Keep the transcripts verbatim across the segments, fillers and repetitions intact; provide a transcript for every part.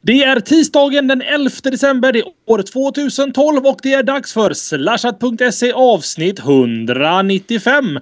Det är tisdagen den elfte december, det är år tvåtusentolv och det är dags för slashat punkt se avsnitt etthundranittiofem.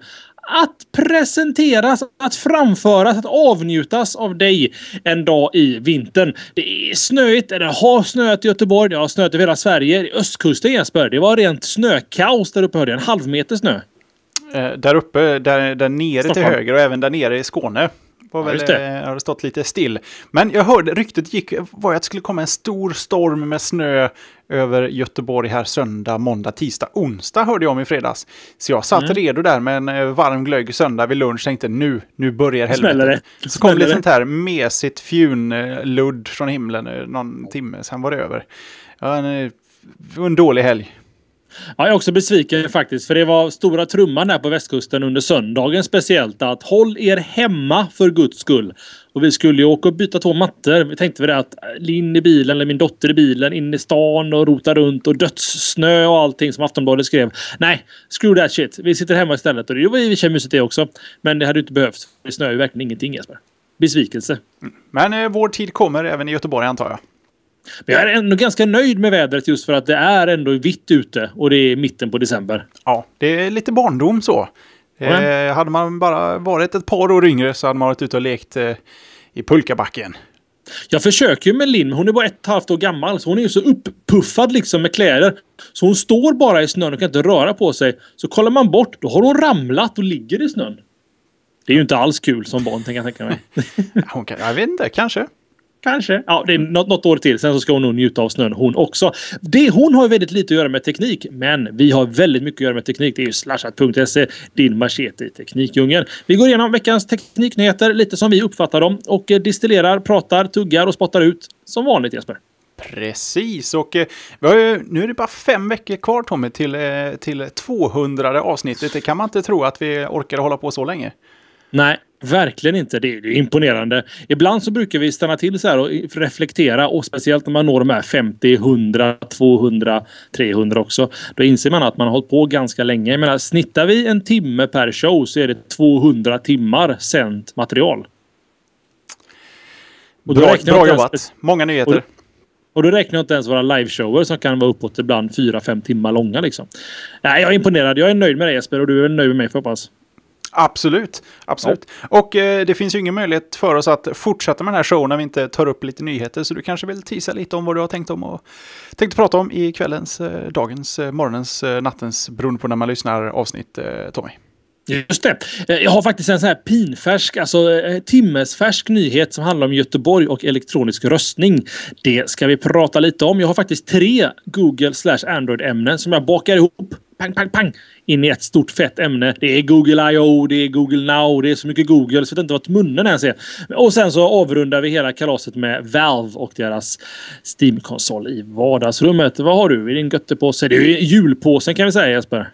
Att presenteras, att framföras, att avnjutas av dig en dag i vintern. Det är snöigt, det har snöat i Göteborg, det har snöat över hela Sverige. I östkusten, Jesper, det var rent snökaos där uppe, hörde jag. En halv meter snö. Eh, där uppe, där, där nere Stockholm. Till höger och även där nere i Skåne. Var väl, ja, det. Har det stått lite still. Men jag hörde, ryktet gick var att det skulle komma en stor storm med snö över Göteborg här söndag, måndag, tisdag, onsdag hörde jag om i fredags. Så jag satt mm. redo där med en varm glögg söndag vid lunch. Tänkte nu, nu börjar helvetet. Det. Så kom det sånt här mesigt fjunludd från himlen någon timme, sen var det över. Ja, en, en dålig helg. Ja, jag är också besviken faktiskt, för det var stora trumman här på västkusten under söndagen speciellt att håll er hemma för Guds skull. Och vi skulle ju åka och byta två mattor. Vi tänkte vi det att in i bilen, eller min dotter i bilen, in i stan och rota runt och dödssnö och allting som Aftonbladet skrev. Nej, screw that shit. Vi sitter hemma istället och det var i kemiset det också. Men det hade inte behövt. Det snöar ju verkligen ingenting, Jesper. Besvikelse. Mm. Men eh, vår tid kommer även i Göteborg, antar jag. Men jag är ändå ganska nöjd med vädret just för att det är ändå vitt ute och det är mitten på december. Ja, det är lite barndom så. Mm. Eh, hade man bara varit ett par år yngre så hade man varit ute och lekt eh, i pulkabacken. Jag försöker ju med Linn, hon är bara ett och ett halvt år gammal så hon är ju så upppuffad liksom med kläder. Så hon står bara i snön och kan inte röra på sig. Så kollar man bort, då har hon ramlat och ligger i snön. Det är ju inte alls kul som barn, tänker jag tänka mig. Hon kan, jag vet inte, kanske. Kanske. Ja, det är något, något år till. Sen så ska hon nog njuta av snön hon också. Det, hon har väldigt lite att göra med teknik. Men vi har väldigt mycket att göra med teknik. Det är ju slashat punkt se, din machete i teknikdjungeln. Vi går igenom veckans tekniknyheter lite som vi uppfattar dem. Och distillerar, pratar, tuggar och spottar ut. Som vanligt, Jesper. Precis. Och eh, vi har ju, nu är det bara fem veckor kvar, Tommy, till, eh, till tvåhundrade avsnittet. Det kan man inte tro att vi orkar hålla på så länge. Nej, verkligen inte. Det är, det är imponerande. Ibland så brukar vi stanna till så här och reflektera. Och speciellt när man når de här femtio, hundra, tvåhundra, trehundra också. Då inser man att man har hållit på ganska länge. Jag menar, snittar vi en timme per show så är det tvåhundra timmar sänt material. Och då bra bra jobbat. Ens, Många nyheter. Och, och då räknar jag inte ens våra liveshower som kan vara uppåt ibland fyra fem timmar långa liksom. Nej, jag är imponerad. Jag är nöjd med dig, Jesper, och du är nöjd med mig, för hoppas. Absolut, absolut. Ja. Och eh, det finns ju ingen möjlighet för oss att fortsätta med den här showen när vi inte tar upp lite nyheter. Så du kanske vill tisa lite om vad du har tänkt om och tänkt prata om i kvällens, eh, dagens, eh, morgonens, eh, nattens, beroende på när man lyssnar avsnitt, eh, Tommy. Just det. Jag har faktiskt en sån här pinfärsk, alltså timmesfärsk nyhet som handlar om Göteborg och elektronisk röstning. Det ska vi prata lite om. Jag har faktiskt tre Google slash Android-ämnen som jag bakar ihop. Pang, pang, pang. In i ett stort fett ämne. Det är Google I O, det är Google Now, det är så mycket Google så jag vet inte vad munnen ens är. Och sen så avrundar vi hela kalaset med Valve och deras Steam-konsol i vardagsrummet. Vad har du i din göttepåse? Det är ju julpåsen, kan vi säga, Jesper.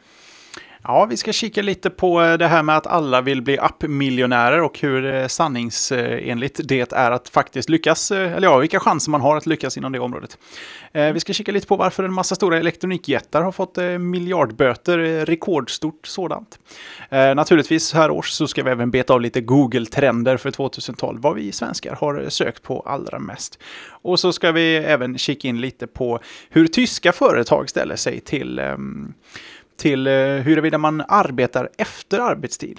Ja, vi ska kika lite på det här med att alla vill bli appmiljonärer och hur sanningsenligt det är att faktiskt lyckas, eller ja, vilka chanser man har att lyckas inom det området. Vi ska kika lite på varför en massa stora elektronikjättar har fått miljardböter, rekordstort sådant. Naturligtvis här års så ska vi även beta av lite Google-trender för tjugotolv, vad vi svenskar har sökt på allra mest. Och så ska vi även kika in lite på hur tyska företag ställer sig till... Um, till uh, huruvida man arbetar efter arbetstid.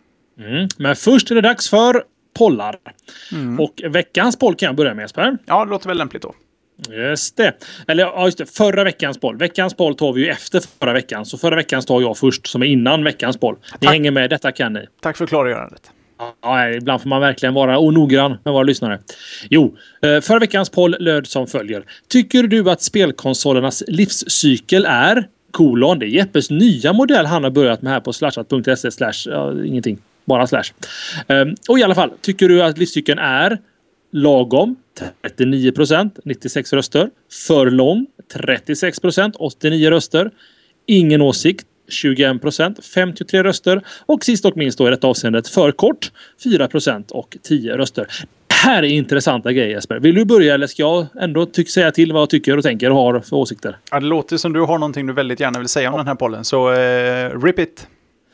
Mm. Men först är det dags för pollar. Mm. Och veckans poll kan jag börja med, Jesper. Ja, det låter väl lämpligt då. Just det. Eller ja, just det. Förra veckans poll. Veckans poll tar vi ju efter förra veckan. Så förra veckans tar jag först som är innan veckans poll. Ni Tack. hänger med, detta kan ni. Tack för klargörandet. Ja, ibland får man verkligen vara onoggrann med våra lyssnare. Jo, förra veckans poll löd som följer. Tycker du att spelkonsolernas livscykel är... kolon, det är Jeppes nya modell han har börjat med här på slashat punkt se slash, ja, ingenting, bara slash. Um, och i alla fall, tycker du att livscykeln är lagom, trettionio procent, nittiosex röster, för lång, trettiosex procent, åttionio röster, ingen åsikt, tjugoen procent, femtiotre röster och sist och minst då i detta avseendet för kort, fyra procent och tio röster. Det här är intressanta grejer, Jesper. Vill du börja eller ska jag ändå ty- säga till vad jag tycker och tänker och har för åsikter? Ja, det låter som du har någonting du väldigt gärna vill säga om ja. den här pollen, så uh, rip it!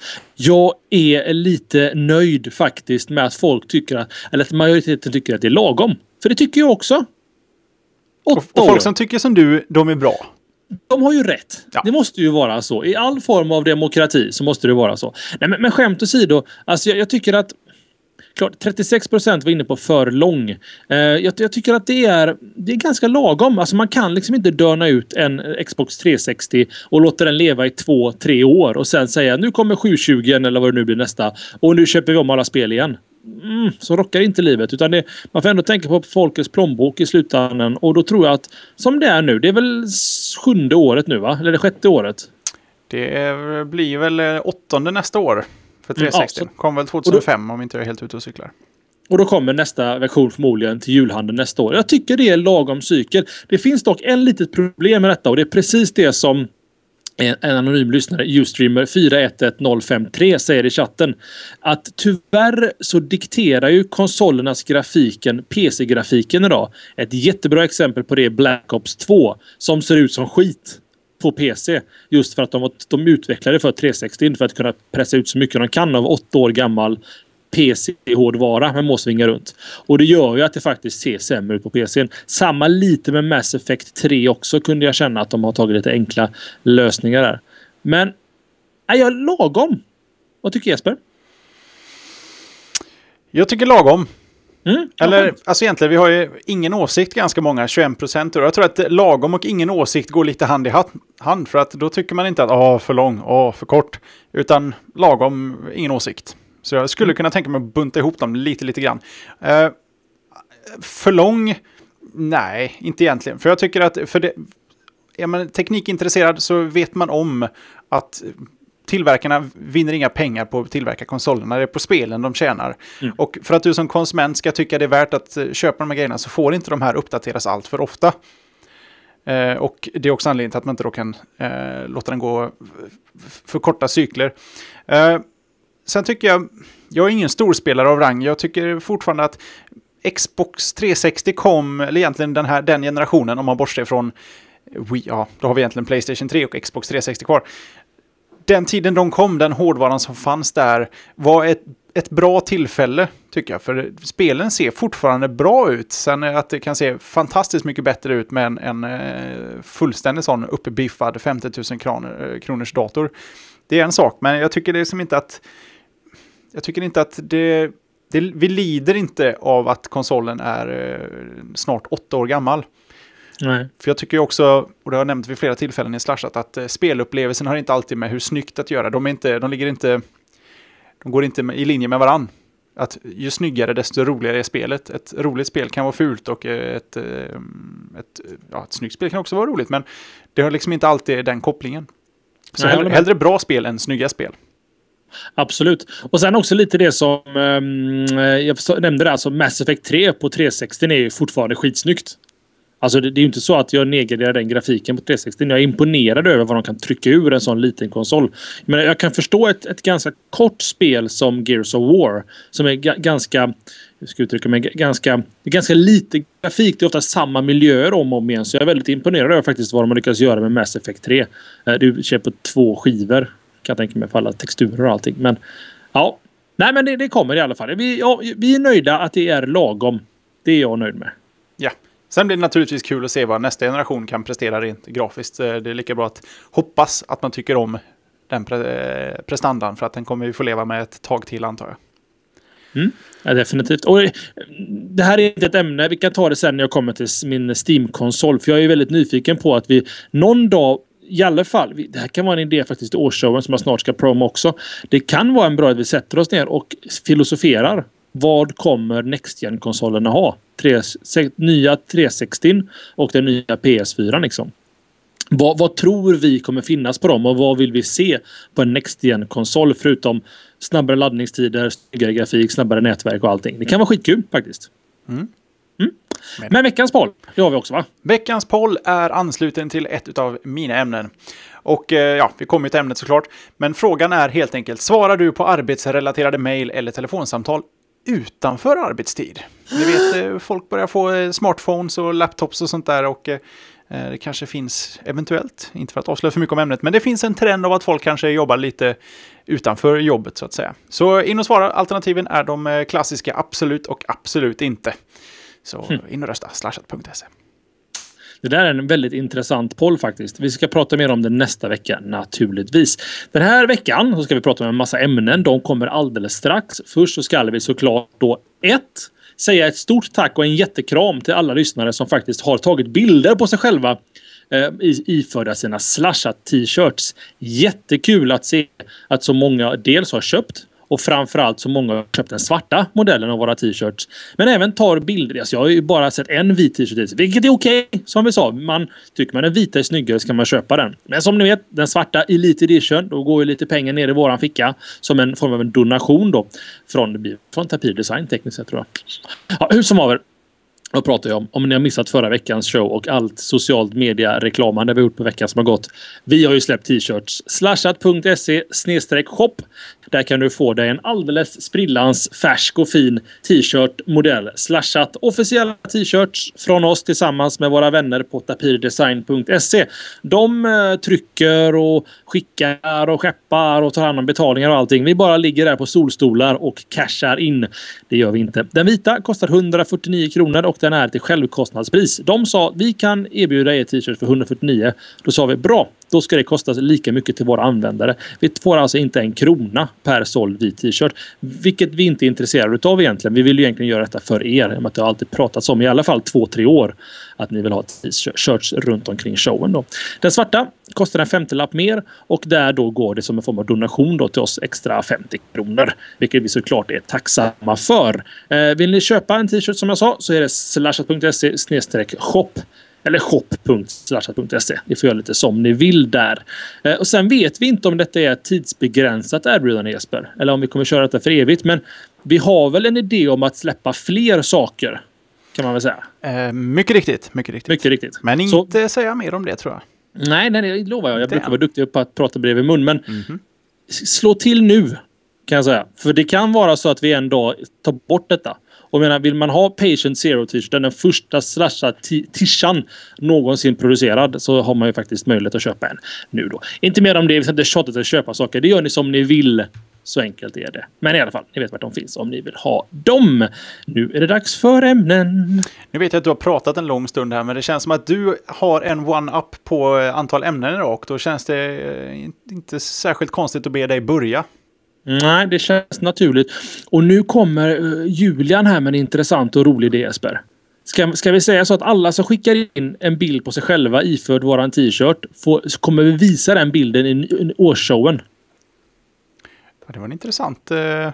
Jag är lite nöjd faktiskt med att folk tycker att, eller att majoriteten tycker att det är lagom. För det tycker jag också. Och, och folk som tycker som du, de är bra. De har ju rätt. Ja. Det måste ju vara så. I all form av demokrati så måste det vara så. Nej, men, men skämt åsido, alltså jag, jag tycker att klart, trettiosex procent var inne på för lång. Eh, jag, jag tycker att det är, det är ganska lagom. Alltså man kan liksom inte döna ut en Xbox trehundrasextio och låta den leva i två, tre år och sen säga nu kommer sjuhundratjugo eller vad det nu blir nästa och nu köper vi om alla spel igen. Mm, så rockar inte livet, utan det, man får ändå tänka på folkets plånbok i slutändan, och då tror jag att som det är nu, det är väl sjunde året nu, va? Eller det sjätte året? Det är, blir väl åttonde nästa år för trehundrasextio. Mm, ja, kom väl tjugohundrafem då, om inte jag är helt ute och cyklar. Och då kommer nästa version förmodligen till julhandeln nästa år. Jag tycker det är lagom cykel. Det finns dock en litet problem med detta, och det är precis det som en anonym lyssnare, Ustreamer fyra ett ett noll fem tre, säger i chatten. Att tyvärr så dikterar ju konsolernas grafiken P C-grafiken idag. Ett jättebra exempel på det är Black Ops två, som ser ut som skit på P C. Just för att de, de utvecklade för trehundrasextio för att kunna pressa ut så mycket de kan av åtta år gammal P C-hårdvara med måsvingar runt. Och det gör ju att det faktiskt ser sämre ut på P C:n. Samma lite med Mass Effect tre också, kunde jag känna att de har tagit lite enkla lösningar där. Men är jag lagom? Vad tycker Jesper? Jag tycker lagom. Mm, Eller, alltså egentligen, vi har ju ingen åsikt, ganska många, tjugoen procent. Och jag tror att lagom och ingen åsikt går lite hand i hand. För att då tycker man inte att åh, för lång, åh, för kort. Utan lagom, ingen åsikt. Så jag skulle kunna tänka mig att bunta ihop dem lite, lite grann. Uh, för lång? Nej, inte egentligen. För jag tycker att för det, är man teknikintresserad så vet man om att tillverkarna vinner inga pengar på att tillverka konsolerna. Det är på spelen de tjänar. Mm. Och för att du som konsument ska tycka det är värt att köpa de här grejerna så får inte de här uppdateras allt för ofta. Uh, och det är också anledningen till att man inte då kan uh, låta den gå för korta cykler. Uh, Sen tycker jag, jag är ingen storspelare av rang. Jag tycker fortfarande att Xbox trehundrasextio kom, eller egentligen den här den generationen, om man bortser från Wii, ja, då har vi egentligen PlayStation tre och Xbox trehundrasextio kvar. Den tiden de kom, den hårdvaran som fanns där, var ett, ett bra tillfälle, tycker jag. För spelen ser fortfarande bra ut. Sen att det kan se fantastiskt mycket bättre ut med en, en fullständig sån uppbiffad femtio tusen kronor, kronors dator. Det är en sak, men jag tycker det är som inte att jag tycker inte att det, det vi lider inte av att konsolen är eh, snart åtta år gammal. Nej. För jag tycker också, och det har jag nämnt vid flera tillfällen i Slashat, att eh, spelupplevelsen har inte alltid med hur snyggt att göra. De är inte, de ligger inte, de går inte i linje med varann. Att ju snyggare desto roligare är spelet. Ett roligt spel kan vara fult och ett, ett, ja, ett snyggt spel kan också vara roligt, men det har liksom inte alltid den kopplingen. Så Nej, hellre, hellre bra spel än snygga spel. Absolut. Och sen också lite det som um, jag nämnde där, alltså Mass Effect tre på trehundrasextio är ju fortfarande skitsnyggt. Alltså det, det är ju inte så att jag nedgraderar den grafiken på trehundrasextio. Jag är imponerad över vad de kan trycka ur en sån liten konsol. Men jag kan förstå ett, ett ganska kort spel som Gears of War, som är ga- ganska jag ska uttrycka mig, ganska, ganska lite grafik. Det är ofta samma miljöer om och om igen. Så jag är väldigt imponerad över faktiskt vad de har lyckats göra med Mass Effect tre. Du köper två skivor. Kan jag tänka mig för alla texturer och allting. Men ja, nej men det, det kommer i alla fall. Vi, ja, vi är nöjda att det är lagom. Det är jag nöjd med. Ja. Sen blir det naturligtvis kul att se vad nästa generation kan prestera rent grafiskt. Det är lika bra att hoppas att man tycker om den pre- prestandan, för att den kommer vi få leva med ett tag till, antar jag. Mm, ja, definitivt. Och det här är inte ett ämne. Vi kan ta det sen när jag kommer till min Steam-konsol. För jag är väldigt nyfiken på att vi någon dag, i alla fall, det här kan vara en idé faktiskt i årsshowen som jag snart ska promo också. Det kan vara en bra att vi sätter oss ner och filosoferar. Vad kommer Next-gen-konsolerna ha? Tre, se, nya trehundrasextio och den nya P S fyra liksom. Vad, vad tror vi kommer finnas på dem och vad vill vi se på en Next-gen-konsol förutom snabbare laddningstider, snyggare grafik, snabbare nätverk och allting. Det kan vara skitkul faktiskt. Mm. Mm. Men. Men veckans poll, det har vi också, va? Veckans poll är ansluten till ett av mina ämnen. Och eh, ja, vi kommer till ämnet såklart. Men frågan är helt enkelt, svarar du på arbetsrelaterade mejl eller telefonsamtal utanför arbetstid? Ni vet, eh, folk börjar få eh, smartphones och laptops och sånt där, och eh, det kanske finns eventuellt, inte för att avslöja för mycket om ämnet, men det finns en trend av att folk kanske jobbar lite utanför jobbet så att säga. Så in och svara, alternativen är de klassiska absolut och absolut inte. Så in och rösta, slashat punkt se. Det där är en väldigt intressant poll faktiskt. Vi ska prata mer om det nästa vecka naturligtvis. Den här veckan så ska vi prata om en massa ämnen. De kommer alldeles strax. Först så ska vi såklart då ett säga ett stort tack och en jättekram till alla lyssnare som faktiskt har tagit bilder på sig själva eh, iförda sina slashat t-shirts. Jättekul att se att så många dels har köpt och framförallt så många har köpt den svarta modellen av våra t-shirts. Men även tar bilder. Alltså jag har ju bara sett en vit t-shirt. Vilket är okej, okay, som vi sa. Man tycker man den vita är snyggare så kan man köpa den. Men som ni vet, den svarta Elite Edition. Då går ju lite pengar ner i våran ficka. Som en form av en donation då. Från, från Tapir Design tekniskt sett tror jag. Ja, hur som haver. Vad pratar jag om? Om ni har missat förra veckans show och allt socialt media reklamande vi har gjort på veckan som har gått. Vi har ju släppt t-shirts. slashat punkt se snedstreck shop. Där kan du få dig en alldeles sprillans färsk och fin t-shirt modell. Slashat officiella t-shirts från oss tillsammans med våra vänner på tapir design punkt se. De eh, trycker och skickar och skeppar och tar hand om betalningar och allting. Vi bara ligger där på solstolar och cashar in. Det gör vi inte. Den vita kostar hundrafyrtionio kronor och den är till självkostnadspris. De sa vi kan erbjuda er t-shirt för hundrafyrtionio. Då sa vi bra. Då ska det kosta lika mycket till våra användare. Vi får alltså inte en krona per såld vit t-shirt. Vilket vi inte är intresserade av egentligen. Vi vill ju egentligen göra detta för er. Att det har alltid pratats om i alla fall två, tre år. Att ni vill ha t-shirts runt omkring showen då. Den svarta kostar en femtiolapp mer. Och där då går det som en form av donation då till oss extra femtio kronor. Vilket vi såklart är tacksamma för. Eh, vill ni köpa en t-shirt som jag sa så är det slashat punkt se snedstreck shop. Eller shop punkt slashat punkt se. Ni får göra lite som ni vill där. Eh, och sen vet vi inte om detta är ett tidsbegränsat erbjudande Jesper. Eller om vi kommer köra detta för evigt. Men vi har väl en idé om att släppa fler saker. Kan man väl säga. Eh, mycket riktigt. Mycket riktigt. Mycket riktigt. Men inte så, säga mer om det tror jag. Nej, nej, det lovar jag. Jag brukar vara duktig på att prata bredvid mun. Men mm-hmm. slå till nu kan jag säga. För det kan vara så att vi en dag tar bort detta. Och menar, vill man ha Patient Zero t-shirt, den första slasha tishan någonsin producerad, så har man ju faktiskt möjlighet att köpa en nu då. Inte mer om det, vi ska inte tjata att köpa saker. Det gör ni som ni vill. Så enkelt är det. Men i alla fall, ni vet vart de finns om ni vill ha dem. Nu är det dags för ämnen. Nu vet jag att du har pratat en lång stund här, men det känns som att du har en one-up på antal ämnen idag. Och då känns det inte särskilt konstigt att be dig börja. Nej, det känns naturligt. Och nu kommer uh, Julian här med en intressant och rolig idé, Jesper. Ska, ska vi säga så att alla som skickar in en bild på sig själva iförd våran t-shirt får, kommer vi visa den bilden i, i årsshowen? Ja, det var en intressant uh,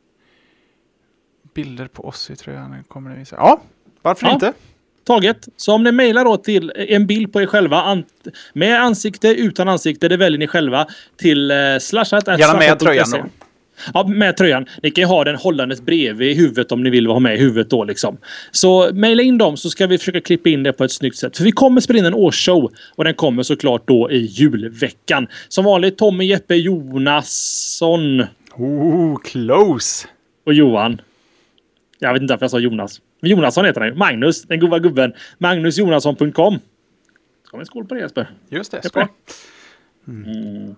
bilder på oss i tröjan. Kommer det visa. Ja, varför ja. inte? Taget. Så om ni mejlar då till en bild på er själva med ansikte, utan ansikte, det väljer ni själva till uh, slashat. Gärna med tröjan då. Ja, med tröjan. Ni kan ju ha den hållandes bredvid i huvudet om ni vill ha med i huvudet då liksom. Så mejla in dem så ska vi försöka klippa in det på ett snyggt sätt. För vi kommer spela in en årsshow och den kommer såklart då i julveckan. Som vanligt Tommy, Jeppe, Jonasson. Oh, close. Och Johan. Jag vet inte varför jag sa Jonas. Men Jonasson heter han. Magnus, den goda gubben. magnus jonasson punkt com. Ska vi en skål på det, Jesper? Just det, skål. Mm. Mm.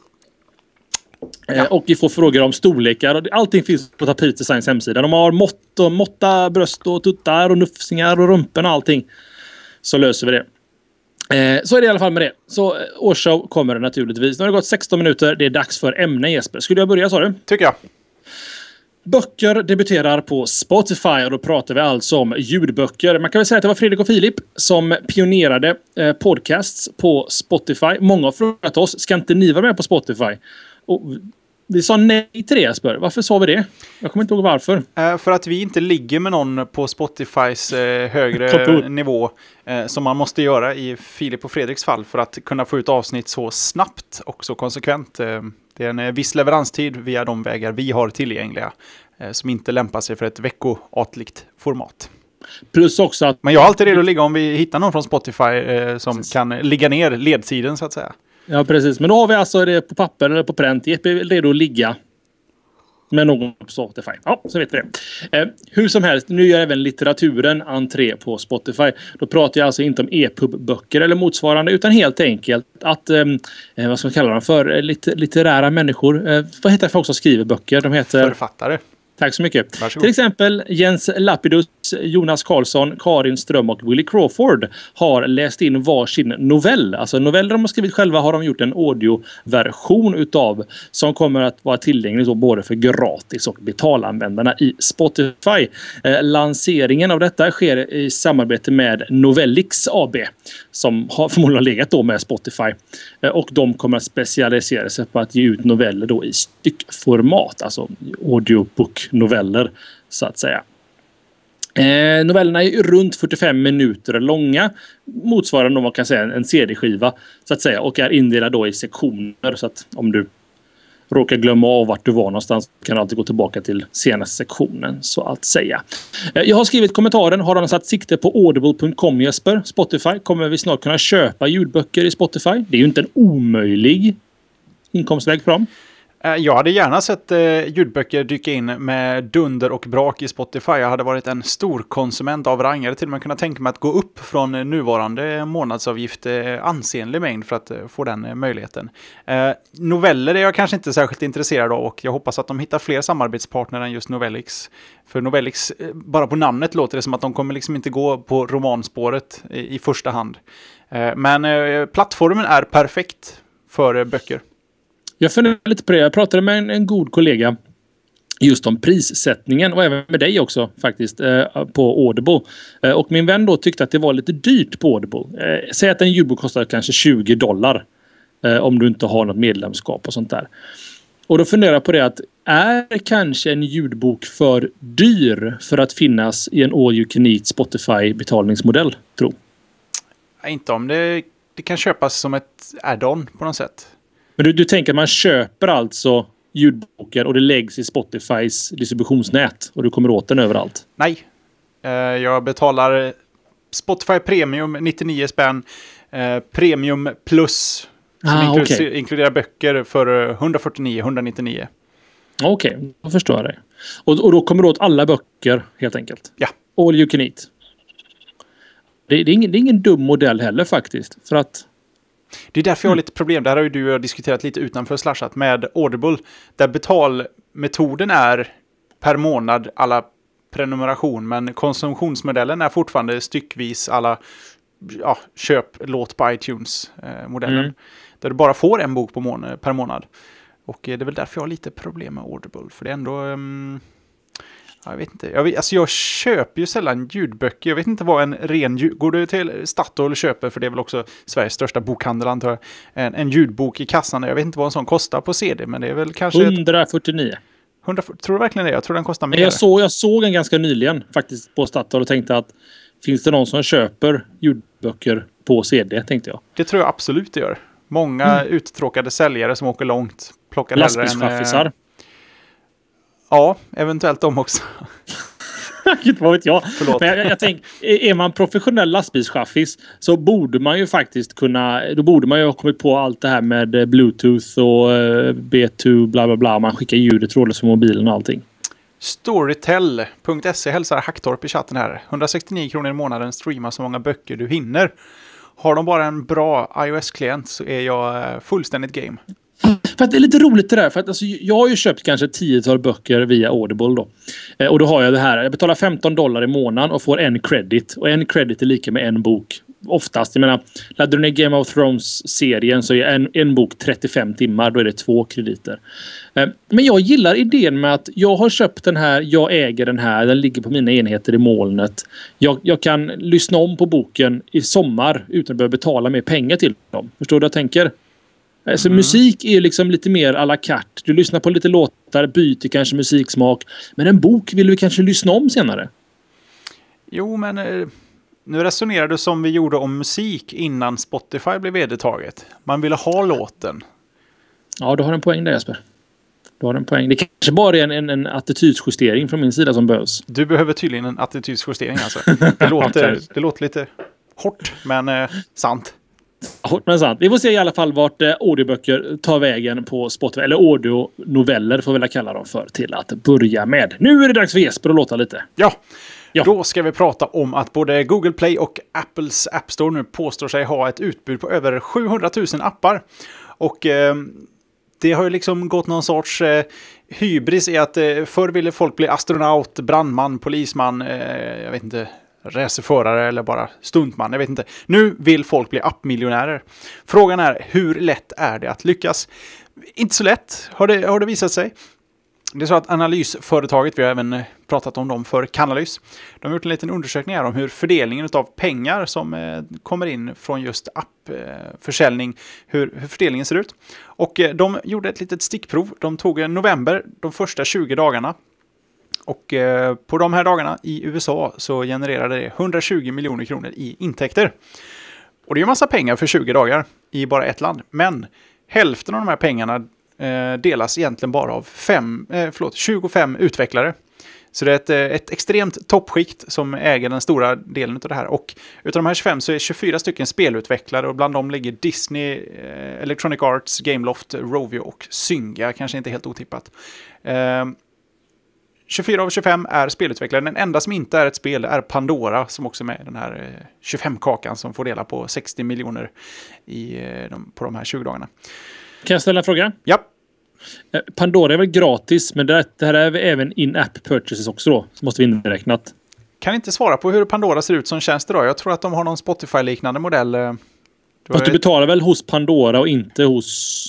Ja. Och vi får frågor om storlekar. Allting finns på Tapir Designs hemsida. De har mått och måtta, bröst och tuttar och nufsingar och rumpen och allting. Så löser vi det. Eh, så är det i alla fall med det. Så eh, årsshow kommer det naturligtvis. Nu har det gått sexton minuter. Det är dags för ämne, Jesper. Skulle jag börja, sa du? Tycker jag. Böcker debuterar på Spotify och då pratar vi alltså om ljudböcker. Man kan väl säga att det var Fredrik och Filip som pionerade eh, podcasts på Spotify. Många har frågat oss, ska inte ni vara med på Spotify? Och vi sa nej till det, Jesper. Varför sa vi det? Jag kommer inte ihåg varför. Eh, för att vi inte ligger med någon på Spotifys eh, högre nivå eh, som man måste göra i Filip och Fredriks fall för att kunna få ut avsnitt så snabbt och så konsekvent. Eh, det är en viss leveranstid via de vägar vi har tillgängliga eh, som inte lämpar sig för ett veckoatligt format. Plus också att... Men jag är alltid redo att ligga om vi hittar någon från Spotify eh, som precis. Kan ligga ner ledsidan så att säga. Ja, precis. Men då har vi alltså det på papper eller på pränt. Jeppe är redo att ligga med någon på Spotify. Ja, så vet vi det. Eh, hur som helst, nu gör även litteraturen entré på Spotify. Då pratar jag alltså inte om e-pub-böcker eller motsvarande, utan helt enkelt att, eh, vad ska man kalla dem för, litter- litterära människor. Eh, vad heter det folk som skriver böcker? De heter... Författare. Tack så mycket. Varsågod. Till exempel Jens Lapidus, Jonas Karlsson, Karin Ström och Willy Crawford har läst in varsin novell. Alltså noveller de har skrivit själva har de gjort en audioversion utav som kommer att vara tillgänglig så både för gratis och betalanvändarna i Spotify. Eh, lanseringen av detta sker i samarbete med Novellix A B som har förmodligen legat då med Spotify. Eh, och de kommer att specialisera sig på att ge ut noveller då i styckformat, alltså audiobook-noveller så att säga. Eh, novellerna är runt fyrtiofem minuter långa, motsvarande om man kan säga en C D-skiva så att säga, och är indelad då i sektioner så att om du råkar glömma av vart du var någonstans kan du alltid gå tillbaka till senaste sektionen så att säga. Eh, jag har skrivit kommentaren, har de satt sikte på audible punkt com Jesper? Spotify, kommer vi snart kunna köpa ljudböcker i Spotify? Det är ju inte en omöjlig inkomstväg för dem. Jag hade gärna sett eh, ljudböcker dyka in med dunder och brak i Spotify. Jag hade varit en stor konsument av rang. Jag hade till och med kunnat tänka mig att gå upp från nuvarande månadsavgift eh, ansenlig mängd för att eh, få den eh, möjligheten. Eh, noveller är jag kanske inte särskilt intresserad av och jag hoppas att de hittar fler samarbetspartner än just Novellix. För Novellix, eh, bara på namnet låter det som att de kommer liksom inte gå på romanspåret i, i första hand. Eh, men eh, plattformen är perfekt för eh, böcker. Jag funderar lite på det. Jag pratade med en, en god kollega just om prissättningen och även med dig också faktiskt eh, på Audible. Eh, och min vän då tyckte att det var lite dyrt på Audible. Eh, säg att en ljudbok kostar kanske tjugo dollar eh, om du inte har något medlemskap och sånt där. Och då funderar jag på det att är kanske en ljudbok för dyr för att finnas i en all you can eat Spotify betalningsmodell, tro? Inte om det, det kan köpas som ett add-on på något sätt. Men du, du tänker att man köper alltså ljudboken och det läggs i Spotifys distributionsnät och du kommer åt den överallt? Nej. Uh, jag betalar Spotify Premium nittionio spänn. Uh, Premium Plus som ah, inkluderar, okay. inkluderar böcker för hundrafyrtionio etthundranittionio. Okej, okay, då förstår jag det. Och, och då kommer du åt alla böcker helt enkelt? Ja. All you can eat. Det, det, är ingen, det är ingen dum modell heller faktiskt. För att det är därför jag har lite problem. Det här har ju du diskuterat lite utanför Slashat med Audible. Där betalmetoden är per månad alla prenumeration. Men konsumtionsmodellen är fortfarande styckvis alla ja, köp, låt på iTunes-modellen. Mm. Där du bara får en bok på mån- per månad. Och det är väl därför jag har lite problem med Audible. För det är ändå... Um, jag vet inte. Jag, vet, alltså jag köper ju sällan ljudböcker. Jag vet inte vad en ren... Ljud, går du till Statoil och köper, för det är väl också Sveriges största bokhandel antar jag, en, en ljudbok i kassan. Jag vet inte vad en sån kostar på C D, men det är väl kanske... hundrafyrtionio. hundra, tror du verkligen det? Jag tror den kostar mer. Jag såg, jag såg en ganska nyligen faktiskt på Statoil och tänkte att finns det någon som köper ljudböcker på C D, tänkte jag. Det tror jag absolut det gör. Många mm. uttråkade säljare som åker långt plockar lastbilschaffisar. En, ja, eventuellt de också. Vad vet jag. Men jag, jag tänker, är man professionell lastbilschaffis så borde man ju faktiskt kunna, då borde man ju ha kommit på allt det här med Bluetooth och B två bla bla bla. Man skickar ljudet trådlöst från mobilen och allting. Storytel punkt se hälsar Hacktorp i chatten här. hundrasextionio kronor i månaden, streama så många böcker du hinner. Har de bara en bra iOS-klient så är jag fullständigt game. För att det är lite roligt det där. För att alltså, jag har ju köpt kanske tiotal böcker via Audible då. Eh, och då har jag det här. Jag betalar femton dollar i månaden och får en credit. Och en credit är lika med en bok. Oftast, jag menar, laddar du ner Game of Thrones-serien så är en, en bok trettiofem timmar. Då är det två krediter. Eh, men jag gillar idén med att jag har köpt den här, jag äger den här. Den ligger på mina enheter i molnet. Jag, jag kan lyssna om på boken i sommar utan att behöva betala mer pengar till dem. Förstår du vad jag tänker? Alltså mm. musik är ju liksom lite mer à la carte. Du lyssnar på lite låtar, byter kanske musiksmak. Men en bok vill du kanske lyssna om senare. Jo, men eh, nu resonerar du som vi gjorde om musik innan Spotify blev vedertaget. Man ville ha låten. Ja, du har en poäng där, Jesper. Du har en poäng. Det kanske bara är en, en, en attitydsjustering från min sida som behövs. Du behöver tydligen en attitydsjustering alltså. Det låter, det låter lite hårt, men eh, sant. Hårt men sant. Vi får se i alla fall vart eh, audioböcker tar vägen på Spotify. Eller audionoveller får vi väl kalla dem för till att börja med. Nu är det dags för Jesper att låta lite. Ja, ja. Då ska vi prata om att både Google Play och Apples App Store nu påstår sig ha ett utbud på över sjuhundratusen appar. Och eh, det har ju liksom gått någon sorts eh, hybris i att eh, förr ville folk bli astronaut, brandman, polisman, eh, jag vet inte, racerförare eller bara stuntman, jag vet inte. Nu vill folk bli appmiljonärer. Frågan är, hur lätt är det att lyckas? Inte så lätt, har det, har det visat sig. Det är så att analysföretaget, vi har även pratat om dem för Canalys, de har gjort en liten undersökning här om hur fördelningen av pengar som eh, kommer in från just appförsäljning, eh, hur, hur fördelningen ser ut. Och eh, de gjorde ett litet stickprov. De tog eh, november, de första tjugo dagarna. Och eh, på de här dagarna i U S A så genererade det hundratjugo miljoner kronor i intäkter. Och det är ju massa pengar för tjugo dagar i bara ett land. Men hälften av de här pengarna delas egentligen bara av fem, eh, förlåt, tjugofem utvecklare. Så det är ett, ett extremt toppskikt som äger den stora delen av det här. Och utav de här tjugofem så är tjugofyra stycken spelutvecklare och bland dem ligger Disney, eh, Electronic Arts, Gameloft, Rovio och Zynga, kanske inte helt otippat. Eh, tjugofyra av tjugofem är spelutvecklare. Den enda som inte är ett spel är Pandora som också är med i den här eh, tjugofem-kakan som får dela på sextio miljoner i, eh, de, på de här tjugo dagarna. Kan jag ställa en fråga? Ja. Pandora är väl gratis, men det här är även in-app purchases också då. Så måste vi inräknat. Kan inte svara på hur Pandora ser ut som tjänst idag. Jag tror att de har någon Spotify-liknande modell. Du, Fast du betalar väl hos Pandora och inte hos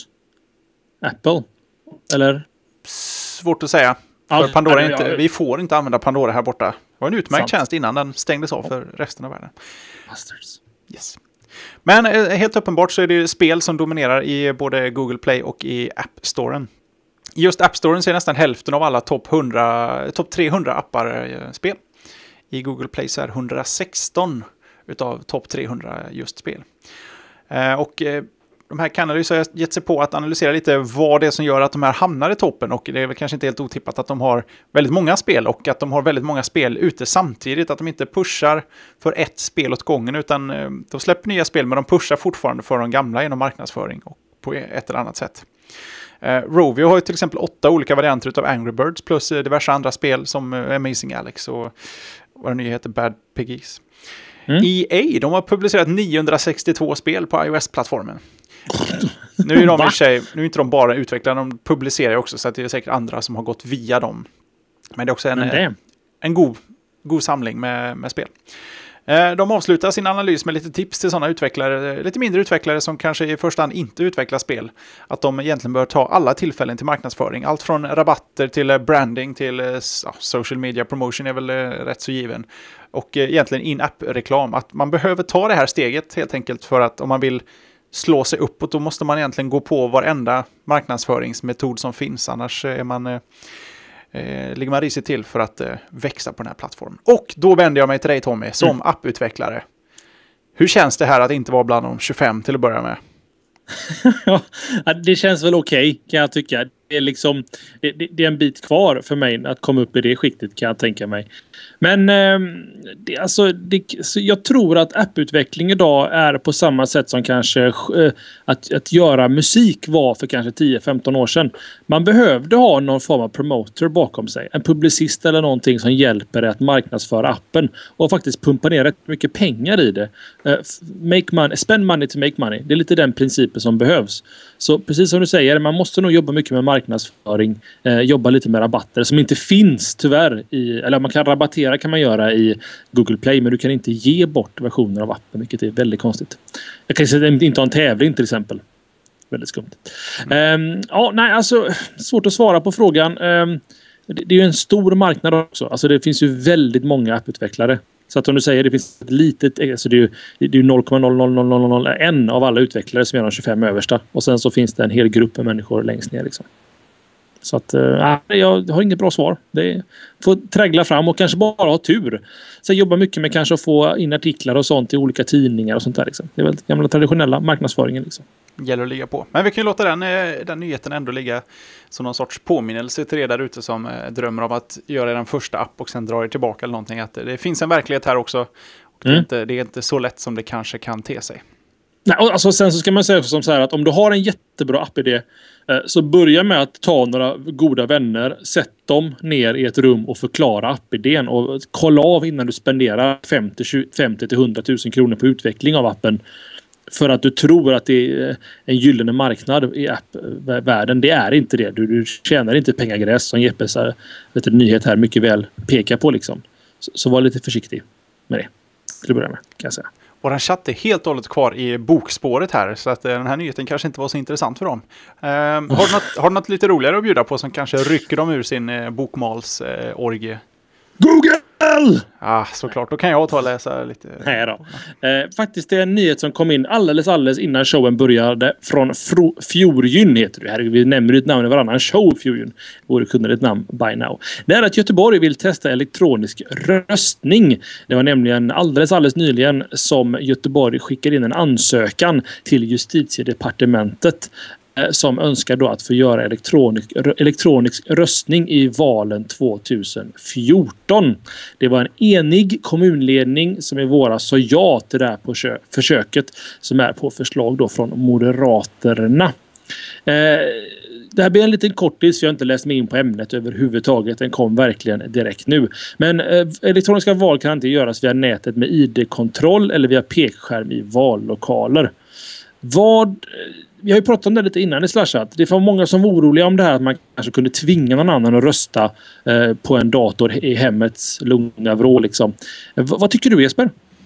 Apple? Eller? Svårt att säga. Ja, för Pandora ja, inte, ja. Vi får inte använda Pandora här borta. Det var en utmärkt Sant. tjänst innan den stängdes av för resten av världen. Bastards. Yes. Men eh, helt uppenbart så är det spel som dominerar i både Google Play och i App Storen. I just App Storen så är nästan hälften av alla topp hundra, topp trehundra appar eh, spel. I Google Play så är hundrasexton utav topp trehundra just spel. Eh, och eh, de här Canalys har gett sig på att analysera lite vad det är som gör att de här hamnar i toppen. Och det är väl kanske inte helt otippat att de har väldigt många spel och att de har väldigt många spel ute samtidigt. Att de inte pushar för ett spel åt gången utan de släpper nya spel men de pushar fortfarande för de gamla genom marknadsföring och på ett eller annat sätt. Uh, Rovio har ju till exempel åtta olika varianter av Angry Birds plus diverse andra spel som uh, Amazing Alex och vad det nu heter, Bad Piggies. Mm. E A, de har publicerat niohundrasextiotvå spel på iOS-plattformen. Nu är de i sig, nu är inte de bara utvecklare, de publicerar också så att det är säkert andra som har gått via dem. Men det är också en, en, en god, god samling med, med spel. De avslutar sin analys med lite tips till sådana utvecklare, lite mindre utvecklare som kanske i första hand inte utvecklar spel. Att de egentligen bör ta alla tillfällen till marknadsföring. Allt från rabatter till branding till ja, social media promotion är väl rätt så given. Och egentligen in-app-reklam. Att man behöver ta det här steget helt enkelt för att om man vill slå sig uppåt, då måste man egentligen gå på varenda marknadsföringsmetod som finns. Annars är man, eh, ligger man risigt till för att eh, växa på den här plattformen. Och då vänder jag mig till dig, Tommy, som mm. apputvecklare. Hur känns det här att inte vara bland de tjugofem till att börja med? Det känns väl okej, okay, kan jag tycka. Det är, liksom, det, det är en bit kvar för mig att komma upp i det skiktet, kan jag tänka mig. Men eh, det, alltså, det, så jag tror att apputveckling idag är på samma sätt som kanske eh, att, att göra musik var för kanske tio femton år sedan. Man behövde ha någon form av promoter bakom sig. En publicist eller någonting som hjälper dig att marknadsföra appen och faktiskt pumpa ner rätt mycket pengar i det. Eh, make money, spend money to make money. Det är lite den principen som behövs. Så precis som du säger, man måste nog jobba mycket med marknadsföring, eh, jobba lite med rabatter som inte finns tyvärr i, eller man kan rabattera kan man göra i Google Play, men du kan inte ge bort versioner av appen, vilket är väldigt konstigt. Jag kan säga att inte ha en tävling till exempel. Väldigt skumt. Mm. Um, ja, nej, alltså svårt att svara på frågan. Um, det, det är ju en stor marknad också. Alltså det finns ju väldigt många apputvecklare. Så att om du säger det finns ett litet, alltså det är ju, det är noll komma noll noll noll noll noll en av alla utvecklare som gör de tjugofem översta. Och sen så finns det en hel grupp med människor längst ner liksom. Så att äh, jag har inget bra svar. Det får trägla fram och kanske bara ha tur. Sen jobba mycket med kanske att få in artiklar och sånt i olika tidningar och sånt där liksom. Det är väl gamla traditionella marknadsföringen liksom. Gäller att ligga på. Men vi kan ju låta den, den nyheten ändå ligga som någon sorts påminnelse till er där ute som drömmer om att göra den första app och sen dra er tillbaka eller någonting. Att det finns en verklighet här också. Och mm. det, är inte, det är inte så lätt som det kanske kan te sig. Nej, alltså sen så ska man säga som så här att om du har en jättebra appidé eh, så börja med att ta några goda vänner, sätt dem ner i ett rum och förklara appidén och kolla av innan du spenderar femtio till hundratusen kronor på utveckling av appen. för att du tror att det är en gyllene marknad i appvärlden. Det är inte det. Du, du tjänar inte pengagräs som Jeppes vet du, nyhet här mycket väl pekar på. Liksom. Så, så var lite försiktig med det. Till att börja med, kan jag säga. Vår chatt är helt och hållet kvar i bokspåret här, så att den här nyheten kanske inte var så intressant för dem. Uh, har, du något, har du något lite roligare att bjuda på som kanske rycker dem ur sin uh, bokmalsorgie? Uh, Google! Ja, ah, såklart. Då kan jag ta och läsa lite. Nej då. Eh, faktiskt det är en nyhet som kom in alldeles, alldeles innan showen började från Fjorgyn heter det. Här, vi nämner ett namn i varannan show, Fjorgyn. Vore kunde ett namn by now. Det är att Göteborg vill testa elektronisk röstning. Det var nämligen alldeles, alldeles nyligen som Göteborg skickade in en ansökan till Justitiedepartementet som önskar då att få göra elektronisk, elektronisk röstning i valen tjugohundrafjorton. Det var en enig kommunledning som i våras sa ja till det här på försöket som är på förslag då från Moderaterna. Eh, det här blir en liten kortis, för jag har inte läst mig in på ämnet överhuvudtaget. Den kom verkligen direkt nu. Men eh, elektroniska val kan inte göras via nätet med I D-kontroll eller via pekskärm i vallokaler. Vad... Vi har ju pratat om det lite innan i Slashat. Det var många som var oroliga om det här att man kanske kunde tvinga någon annan att rösta eh, på en dator i hemmets lugna vrå liksom. V- vad tycker du, Jesper?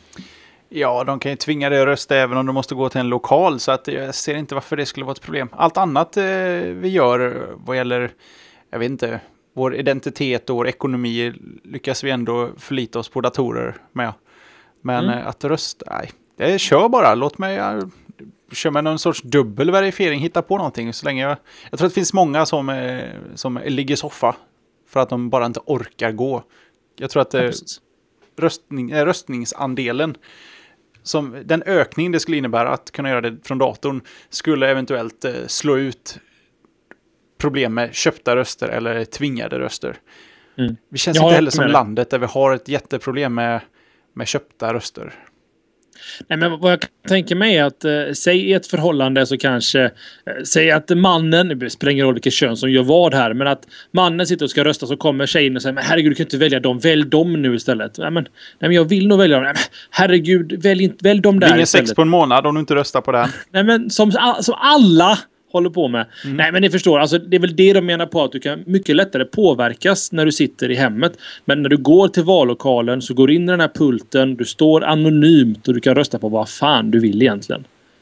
Ja, de kan ju tvinga dig att rösta även om du måste gå till en lokal, så att jag ser inte varför det skulle vara ett problem. Allt annat eh, vi gör vad gäller, jag vet inte, vår identitet och vår ekonomi lyckas vi ändå förlita oss på datorer med. Men mm. eh, att rösta, nej. Jag kör bara, låt mig... Jag, kör med någon sorts dubbel verifiering, hitta på någonting så länge jag, jag tror att det finns många som, eh, som ligger i soffa för att de bara inte orkar gå. Jag tror att eh, röstning, eh, röstningsandelen som, den ökning det skulle innebära att kunna göra det från datorn skulle eventuellt eh, slå ut problem med köpta röster eller tvingade röster. Mm. Vi känns jag inte heller som landet där vi har ett jätteproblem med, med köpta röster. Nej, men vad jag tänker mig är att eh, säg i ett förhållande så kanske eh, säg att mannen, det spelar ingen roll vilket kön som gör vad här, men att mannen sitter och ska rösta, så kommer tjejen och säger men herregud, du kan inte välja dem, välj dem nu istället. Nej men, nej, men jag vill nog välja dem. Nej, men, herregud, välj, välj dem där. Det är ingen sex på en månad om du inte röstar på den. Nej men som, som alla håller på med. Mm. Nej men ni förstår, alltså det är väl det de menar på, att du kan mycket lättare påverkas när du sitter i hemmet. Men när du går till vallokalen så går du in i den här pulten, du står anonymt och du kan rösta på vad fan du vill egentligen.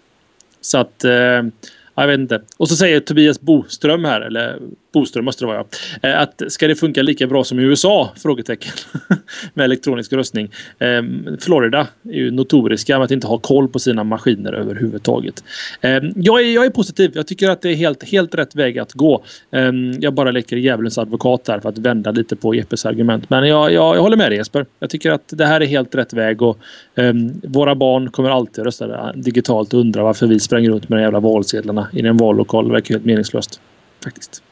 Så att, eh, jag vet inte. Och så säger Tobias Boström här, eller Boström måste det vara, ja, att ska det funka lika bra som i U S A? Frågetecken. Med elektronisk röstning. Eh, Florida är ju notoriska med att inte ha koll på sina maskiner överhuvudtaget. Eh, jag, är, jag är positiv. Jag tycker att det är helt, helt rätt väg att gå. Eh, jag bara leker djävulens advokat där för att vända lite på Jeppes argument. Men jag, jag, jag håller med dig, Jesper. Jag tycker att det här är helt rätt väg, och eh, våra barn kommer alltid rösta digitalt och undra varför vi sprang runt med de jävla valsedlarna i en vallokal. Det verkar helt meningslöst. Faktiskt.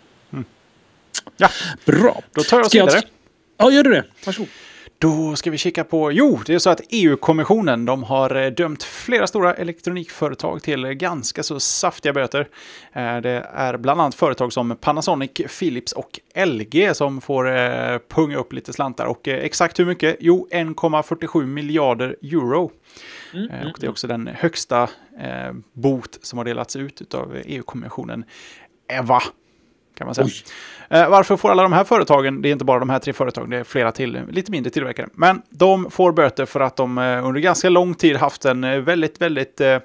Ja, bra. Då tar jag oss vidare. Ja, gör du det. Varsågod. Då ska vi kika på... Jo, det är så att E U-kommissionen, de har dömt flera stora elektronikföretag till ganska så saftiga böter. Det är bland annat företag som Panasonic, Philips och L G som får punga upp lite slantar. Och exakt hur mycket? Jo, en komma fyrtiosju miljarder euro. Mm, mm, och det är också den högsta eh, bot som har delats ut av E U-kommissionen. Eva, kan man säga. Eh, varför får alla de här företagen, det är inte bara de här tre företagen, det är flera till, lite mindre tillverkare. Men de får böter för att de eh, under ganska lång tid haft en eh, väldigt, väldigt eh,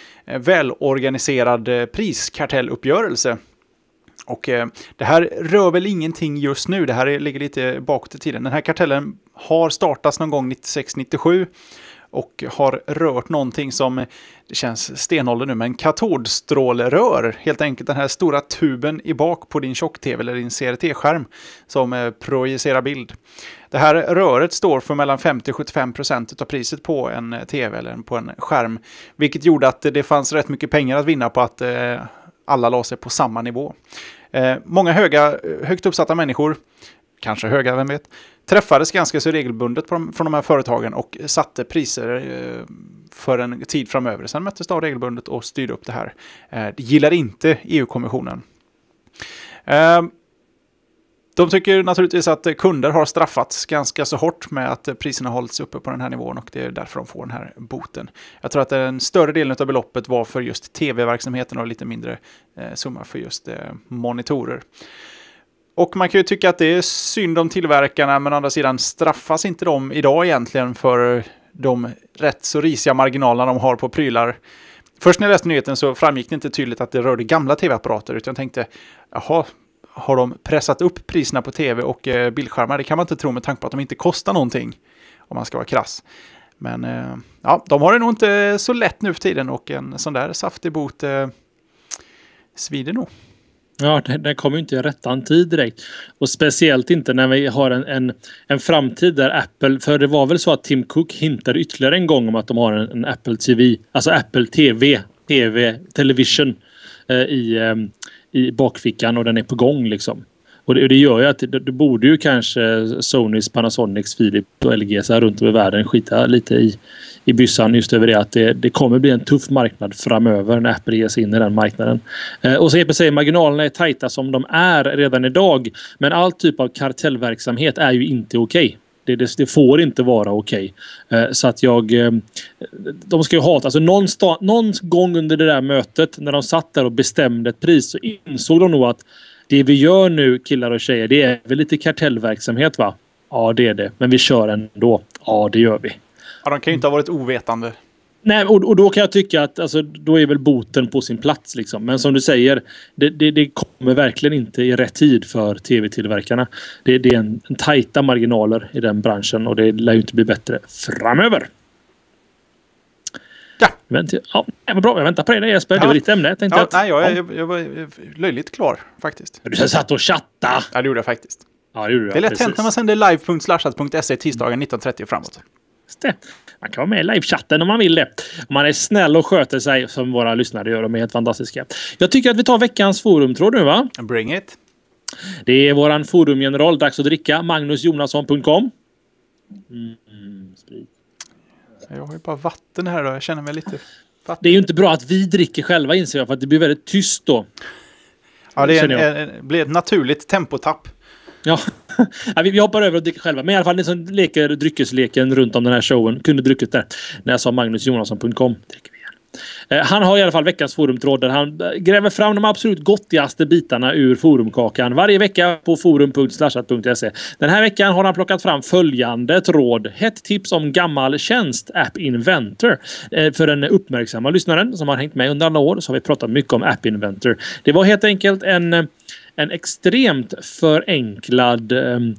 välorganiserad eh, priskartelluppgörelse. Och eh, det här rör väl ingenting just nu, det här är, ligger lite bakåt i tiden. Den här kartellen har startats någon gång nittiosex nittiosju. Och har rört någonting som, det känns stenålder nu, men katodstrålerör. Helt enkelt den här stora tuben i bak på din tjock-tv eller din C R T-skärm som eh, projicerar bild. Det här röret står för mellan femtio till sjuttiofem procent av priset på en tv eller på en skärm. Vilket gjorde att det fanns rätt mycket pengar att vinna på att eh, alla la sig på samma nivå. Eh, många höga, högt uppsatta människor, kanske höga, vem vet, träffades ganska så regelbundet från de här företagen och satte priser för en tid framöver. Sen möttes de regelbundet och styrde upp det här. Det gillar inte E U-kommissionen. De tycker naturligtvis att kunder har straffats ganska så hårt med att priserna hållits uppe på den här nivån och det är därför de får den här boten. Jag tror att en större del av beloppet var för just tv-verksamheten och lite mindre eh, summa för just eh, monitorer. Och man kan ju tycka att det är synd om tillverkarna, men å andra sidan straffas inte de idag egentligen för de rätt så risiga marginalerna de har på prylar. Först när jag läste nyheten så framgick det inte tydligt att det rörde gamla tv-apparater, utan jag tänkte, jaha, har de pressat upp priserna på tv och eh, bildskärmar? Det kan man inte tro med tanke på att de inte kostar någonting, om man ska vara krass. Men eh, ja, de har det nog inte så lätt nu för tiden, och en sån där saftig bot eh, svider nog. Ja, den, den kommer ju inte i rättan tid direkt. Och speciellt inte när vi har en, en, en framtid där Apple, för det var väl så att Tim Cook hintade ytterligare en gång om att de har en, en Apple T V, alltså Apple T V, T V, Television eh, i, eh, i bakfickan, och den är på gång liksom. Och det, det gör ju att det, det borde ju kanske Sonys, Panasonics, Philips och L G så här runt över världen skita lite i, i byssan just över det, att det, det kommer bli en tuff marknad framöver när Apple ger sig in i den marknaden. Eh, och så E P C, marginalerna är tajta som de är redan idag, men all typ av kartellverksamhet är ju inte okej. Okay. Det, det, det får inte vara okej. Okay. Eh, så att jag... Eh, de ska ju hata. Alltså någon, sta, någon gång under det där mötet när de satt där och bestämde ett pris så insåg de nog att det vi gör nu, killar och tjejer, det är väl lite kartellverksamhet, va? Ja, det är det. Men vi kör ändå. Ja, det gör vi. Ja, de kan ju inte ha varit ovetande. Nej, och, och då kan jag tycka att alltså, då är väl boten på sin plats. Liksom. Men som du säger, det, det, det kommer verkligen inte i rätt tid för tv-tillverkarna. Det, det är en, en tajta marginaler i den branschen, och det lär ju inte bli bättre framöver. Ja. Vänt, ja, det var bra. Jag väntar på dig, Jesper. Det var ditt ämne. Jag tänkte ja, att, nej, jag, ja. jag, jag var löjligt klar faktiskt. Du satt och chatta. Ja, det gjorde jag faktiskt. Ja, det gjorde jag. Det är lätt precis. hänt när man sänder live punkt slashat punkt se tisdagen nitton trettio framåt. Det. Man kan vara med i livechatten om man vill det. Om man är snäll och sköter sig som våra lyssnare gör. De är helt fantastiska. Jag tycker att vi tar veckans forumtråd nu, va? Bring it. Det är våran forumgeneral, dags att dricka, magnus jonasson punkt com. Mm, mm, sprit. Jag har ju bara vatten här då. Jag känner mig lite vatten. Det är ju inte bra att vi dricker själva, inser jag, för att det blir väldigt tyst då. Ja, det är en, en, en, blir ett naturligt tempotapp. Ja, ja vi, vi hoppar över och dricker själva. Men i alla fall, ni som leker dryckesleken runt om den här showen kunde druckit där. När jag sa magnus jonasson punkt com. Dricker vi igen. Eh, han har i alla fall veckans forumtråd där han gräver fram de absolut gottigaste bitarna ur forumkakan varje vecka på forum punkt slashat punkt se. Den här veckan har han plockat fram följande tråd. Ett tips om gammal tjänst, App Inventor. Eh, för den uppmärksamma lyssnaren som har hängt med under alla år så har vi pratat mycket om App Inventor. Det var helt enkelt en... En extremt förenklad um,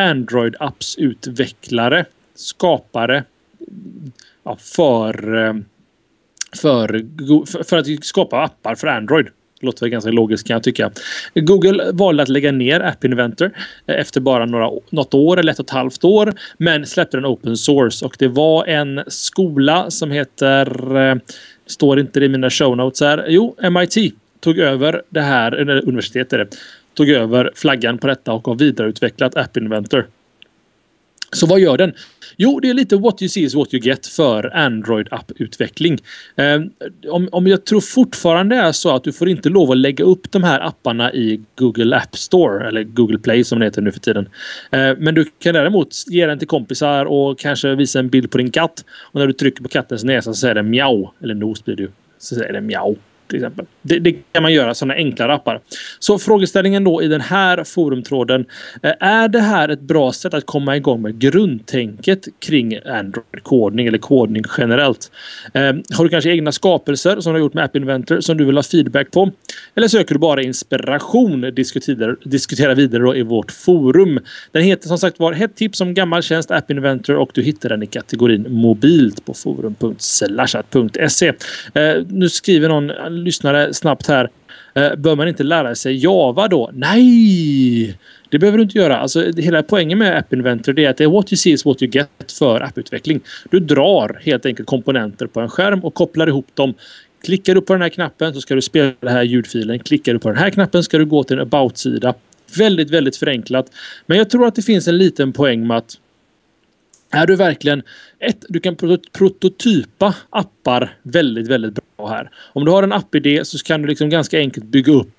Android-apps-utvecklare, skapare ja, för, um, för, för, för att skapa appar för Android. Det låter väl ganska logiskt, kan jag tycka. Google valde att lägga ner App Inventor efter bara några, något år eller ett och ett halvt år, men släppte den open source. Och det var en skola som heter, uh, står inte det i mina show notes här, jo, M I T. Tog över det här, universitetet tog över flaggan på detta och har vidareutvecklat App Inventor. Så vad gör den? Jo, det är lite what you see is what you get för Android-app-utveckling. Eh, om, om jag tror fortfarande är så att du får inte lov att lägga upp de här apparna i Google App Store eller Google Play som det heter nu för tiden. Eh, men du kan däremot ge den till kompisar och kanske visa en bild på din katt. Och när du trycker på kattens näsa så säger det mjau, eller nos blir det ju, så säger det mjau. Till exempel. Det, det kan man göra, sådana enkla appar. Så frågeställningen då i den här forumtråden, är det här ett bra sätt att komma igång med grundtänket kring Android-kodning eller kodning generellt? Eh, har du kanske egna skapelser som du har gjort med App Inventor som du vill ha feedback på? Eller söker du bara inspiration? Diskutera, diskutera vidare då i vårt forum. Den heter som sagt var ett tips om gammal tjänst App Inventor och du hittar den i kategorin mobilt på forum punkt slashat punkt se. Eh, nu skriver någon lyssnare snabbt här. Eh, bör man inte lära sig Java då? Nej! Det behöver du inte göra. Alltså, hela poängen med App Inventor är att det är what you see is what you get för apputveckling. Du drar helt enkelt komponenter på en skärm och kopplar ihop dem. Klickar du på den här knappen så ska du spela den här ljudfilen. Klickar du på den här knappen ska du gå till en about-sida. Väldigt, väldigt förenklat. Men jag tror att det finns en liten poäng med att är du verkligen ett, du kan prototypa appar väldigt, väldigt bra här. Om du har en app-idé så kan du liksom ganska enkelt bygga upp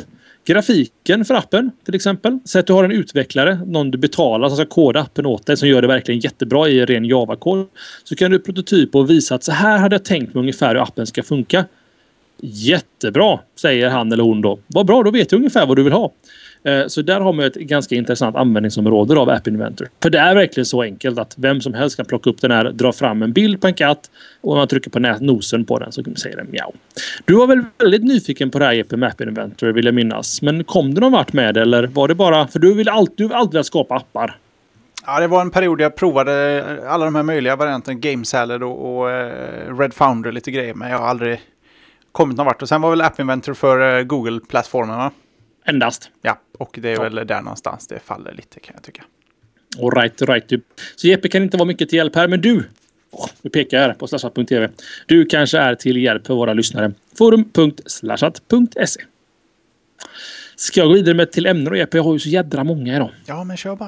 grafiken för appen till exempel. Så att du har en utvecklare, någon du betalar som ska koda appen åt dig som gör det verkligen jättebra i ren Java-kod. Så kan du prototypa och visa att så här hade jag tänkt mig ungefär hur appen ska funka. Jättebra, säger han eller hon då. Vad bra, då vet jag ungefär vad du vill ha. Så där har man ett ganska intressant användningsområde av App Inventor. För det är verkligen så enkelt att vem som helst kan plocka upp den här, dra fram en bild på en katt och om man trycker på nät, nosen på den så säger den mjau. Du var väl väldigt nyfiken på det här E P med App Inventor vill jag minnas. Men kom det någon vart med eller var det bara, för du vill alltid, du vill alltid vilja skapa appar. Ja, det var en period jag provade alla de här möjliga varianterna, Game Salad och, och uh, Red Founder lite grejer, men jag har aldrig kommit någon vart. Och sen var väl App Inventor för uh, Google-plattformen, va? Endast. Ja, och det är ja. väl där någonstans det faller lite kan jag tycka. All right, all right. Så Jeppe kan inte vara mycket till hjälp här, men du, oh, vi pekar här på slashat punkt tv. Du kanske är till hjälp för våra lyssnare. forum punkt slashat punkt se. Ska jag gå vidare med till ämnen och Jeppe? Jag har ju så jädra många idag. Ja, men kör bara.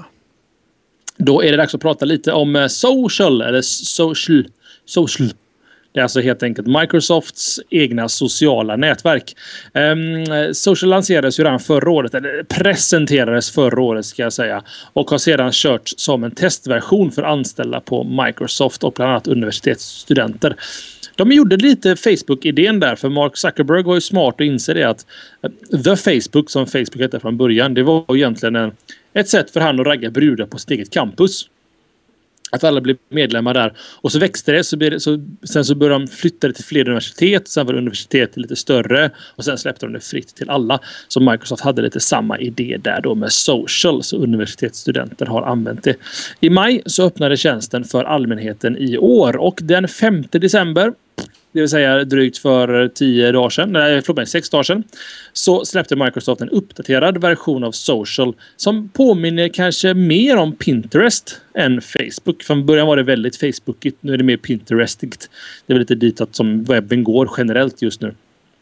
Då är det dags att prata lite om social, eller social, social. Det är alltså helt enkelt Microsofts egna sociala nätverk. Um, Social lanserades ju redan förra året, eller presenterades förra året ska jag säga. Och har sedan kört som en testversion för anställda på Microsoft och bland annat universitetsstudenter. De gjorde lite Facebook-idén där, för Mark Zuckerberg var ju smart och inser det att The Facebook, som Facebook hette från början, det var ju egentligen en, ett sätt för han att ragga brudar på sitt eget campus. Att alla blev medlemmar där. Och så växte det. Så, det, så sen så började de flytta det till fler universitet. Sen var universitetet lite större. Och sen släppte de det fritt till alla. Så Microsoft hade lite samma idé där då med social. Så universitetsstudenter har använt det. I maj så öppnade tjänsten för allmänheten i år. Och den femte december, det vill säga drygt för tio dagar sedan, nej förlåt mig, sex dagar sedan, så släppte Microsoft en uppdaterad version av Social som påminner kanske mer om Pinterest än Facebook. Från början var det väldigt Facebookigt, nu är det mer Pinterestigt. Det är väl lite ditåt som webben går generellt just nu.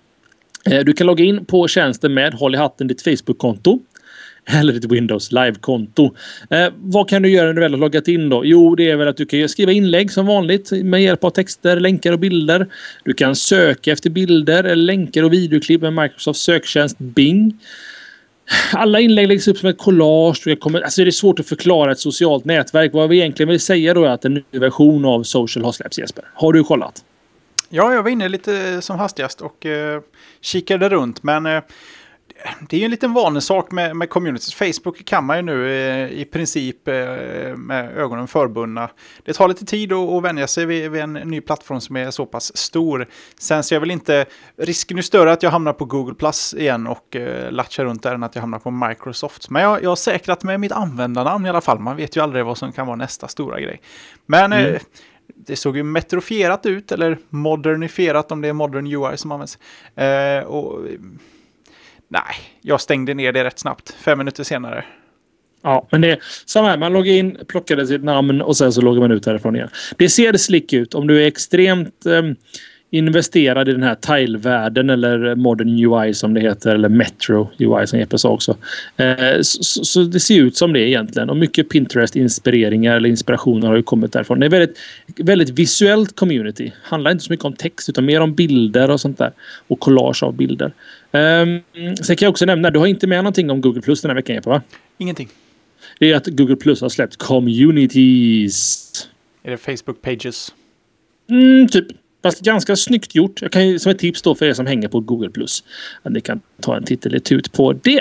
Du kan logga in på tjänsten med håll i hatten ditt Facebook-konto. Eller ditt Windows Live-konto. Eh, vad kan du göra när du väl har loggat in då? Jo, det är väl att du kan skriva inlägg som vanligt med hjälp av texter, länkar och bilder. Du kan söka efter bilder eller länkar och videoklipp med Microsoft söktjänst Bing. Alla inlägg läggs upp som ett collage. Kommer, alltså det är svårt att förklara ett socialt nätverk. Vad vi egentligen vill säga då är att en ny version av Social har släppts, Jesper. Har du kollat? Ja, jag var inne lite som hastigast och eh, kikade runt, men eh, det är ju en liten vanlig sak med, med communities. Facebook kan man ju nu eh, i princip eh, med ögonen förbundna. Det tar lite tid att, att vänja sig vid, vid en ny plattform som är så pass stor. Sen så är väl inte risken är större att jag hamnar på Google Plus igen och eh, latchar runt där än att jag hamnar på Microsoft. Men jag, jag har säkrat med mitt användarnamn i alla fall. Man vet ju aldrig vad som kan vara nästa stora grej. Men mm. eh, det såg ju metrofierat ut, eller modernifierat om det är modern U I som används. Eh, och... Nej, jag stängde ner det rätt snabbt. Fem minuter senare. Ja, men det är samma här. Man loggar in, plockade sitt namn och sen så loggar man ut härifrån igen. Det ser slick ut. Om du är extremt eh, investerad i den här tile-världen eller modern U I som det heter, eller Metro U I som Jeppe sa också. Eh, så, så det ser ut som det egentligen. Och mycket Pinterest-inspireringar eller inspirationer har ju kommit därifrån. Det är väldigt, väldigt visuellt community. Handlar inte så mycket om text utan mer om bilder och sånt där. Och collage av bilder. Um, sen kan jag också nämna, du har inte med någonting om Google Plus den här veckan, Jeppe, va? Ingenting. Det är att Google Plus har släppt communities. Är det Facebook Pages? Mm, typ. Fast ganska snyggt gjort. Jag kan ju, som ett tips då för er som hänger på Google Plus, att ni kan ta en titel eller ut på det.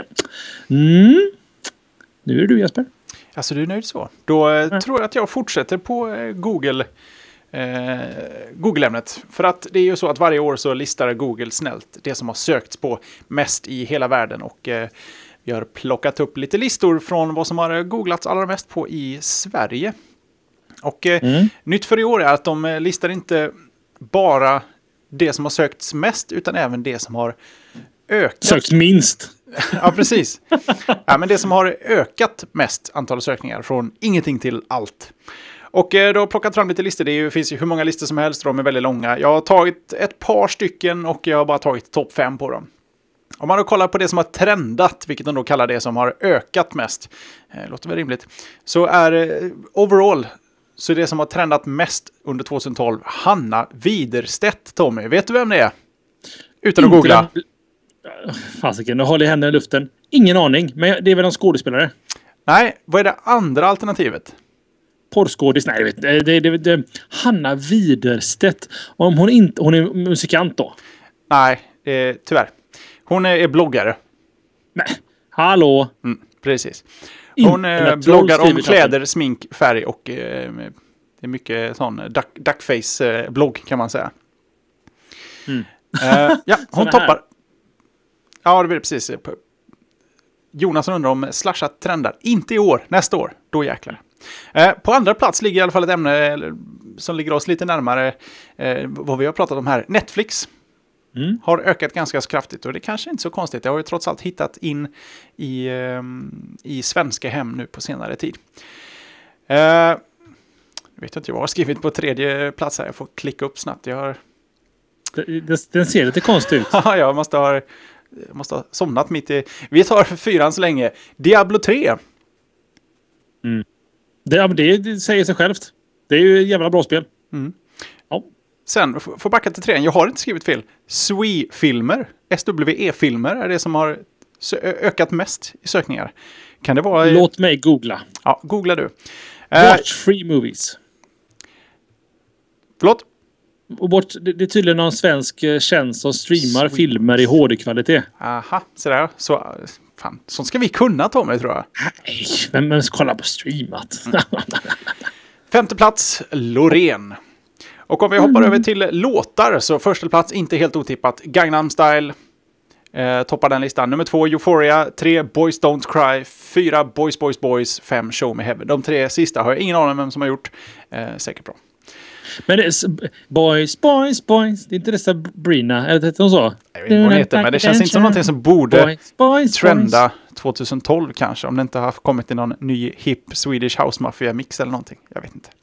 Mm. Nu är det du, Jesper. Alltså, du är nöjd så. Då eh, mm. tror jag att jag fortsätter på eh, Google Eh, Google-ämnet. För att det är ju så att varje år så listar Google snällt det som har sökts på mest i hela världen. Och eh, vi har plockat upp lite listor från vad som har googlats allra mest på i Sverige. Och eh, mm. nytt för i år är att de listar inte bara det som har sökts mest utan även det som har ökat. Sökts minst. Ja, precis. Ja, men det som har ökat mest antal sökningar från ingenting till allt. Och eh, då har jag plockat fram lite listor. Det är ju, finns ju hur många listor som helst. De är väldigt långa. Jag har tagit ett par stycken och jag har bara tagit topp fem på dem. Om man då kollar på det som har trendat, vilket de då kallar det som har ökat mest, eh, låter väl rimligt, så är eh, overall, så det som har trendat mest under tjugohundratolv, Hanna Widerstedt, Tommy. Vet du vem det är? Utan att googla. Fasiken, nu håller henne i luften. Ingen aning, men det är väl en skådespelare. Nej, vad är det andra alternativet? Porrskådis, nej, vet, det, det, det, det, Hanna Widerstedt. Om hon inte, hon är musikant då? Nej, eh, tyvärr. Hon är, är bloggare. Nej, hallå. Mm, precis. Hon eh, bloggar om kläder, smink, färg och eh, det är mycket sån duck, duckface-blogg kan man säga. Mm. Eh, ja, hon toppar. Ja, det blir precis. Jonas undrar om slashat trendar. Inte i år, nästa år. Då jäklar. Eh, på andra plats ligger i alla fall ett ämne som ligger oss lite närmare eh, vad vi har pratat om här. Netflix. Mm. Har ökat ganska kraftigt och det är kanske inte så konstigt. Jag har ju trots allt hittat in i, um, i svenska hem nu på senare tid. Uh, jag vet inte, jag har skrivit på tredje plats här. Jag får klicka upp snabbt. Jag har... Den ser lite konstigt ut. Ja, jag måste ha, jag måste ha somnat mitt i... Vi tar fyran så länge. Diablo tre. Mm. Det, det, det säger sig självt. Det är ju ett jävla bra spel. Mm. Ja. Sen, får backa till trean. Jag har inte skrivit fel. S W E-filmer. S W E-filmer är det som har ökat mest i sökningar. Kan det vara... Låt mig googla. Ja, googla du. Watch uh, free movies. Förlåt? Och bort, det, det är tydligen någon svensk tjänst som streamar Sweet. filmer i H D-kvalitet. Aha, sådär. Så, fan, sånt ska vi kunna ta med, tror jag. Nej, men, men kolla på streamat. Mm. Femte plats, Loreen. Och om vi hoppar mm. över till låtar så första plats, inte helt otippat, Gangnam Style. Eh, toppar den listan. Nummer två, Euphoria. Tre, Boys Don't Cry. Fyra, Boys Boys Boys. Fem, Show Me Heaven. De tre sista har jag ingen aning om vem som har gjort. Eh, säkert bra. Men det är, Boys, Boys, Boys. Det är inte det Sabrina? Eller heter hon så? Jag vet inte vad hon heter, men det känns inte som någonting som borde boys, boys, trenda boys. tjugohundratolv kanske. Om det inte har kommit till någon ny hip Swedish House Mafia mix eller någonting. Jag vet inte.